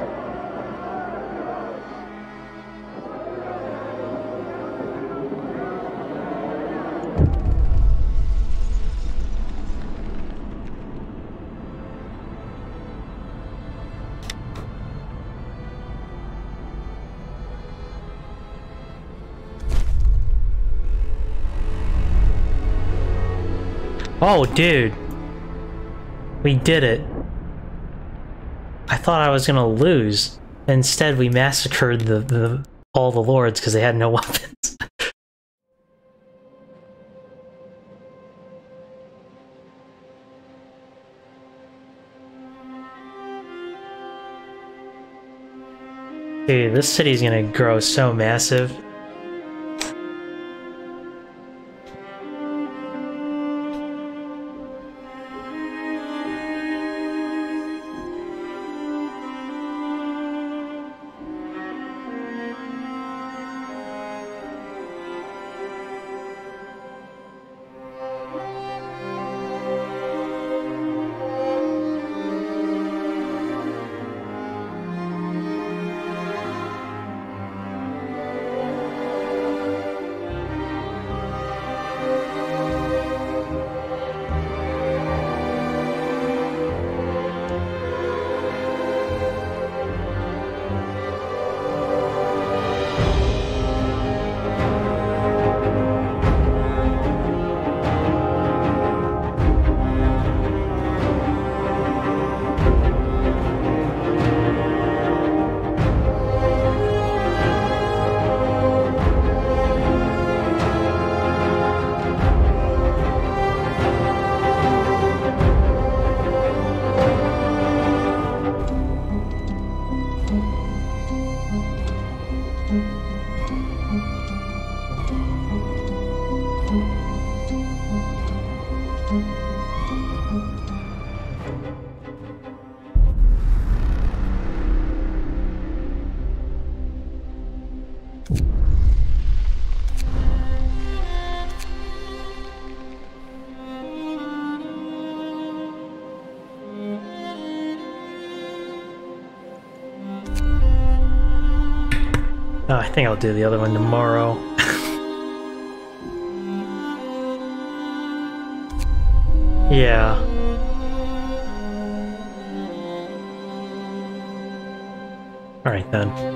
Oh, dude. We did it. I thought I was gonna lose. Instead, we massacred the, the all the lords because they had no weapons. Dude, this city's gonna grow so massive. Oh, I think I'll do the other one tomorrow. Yeah. Alright then.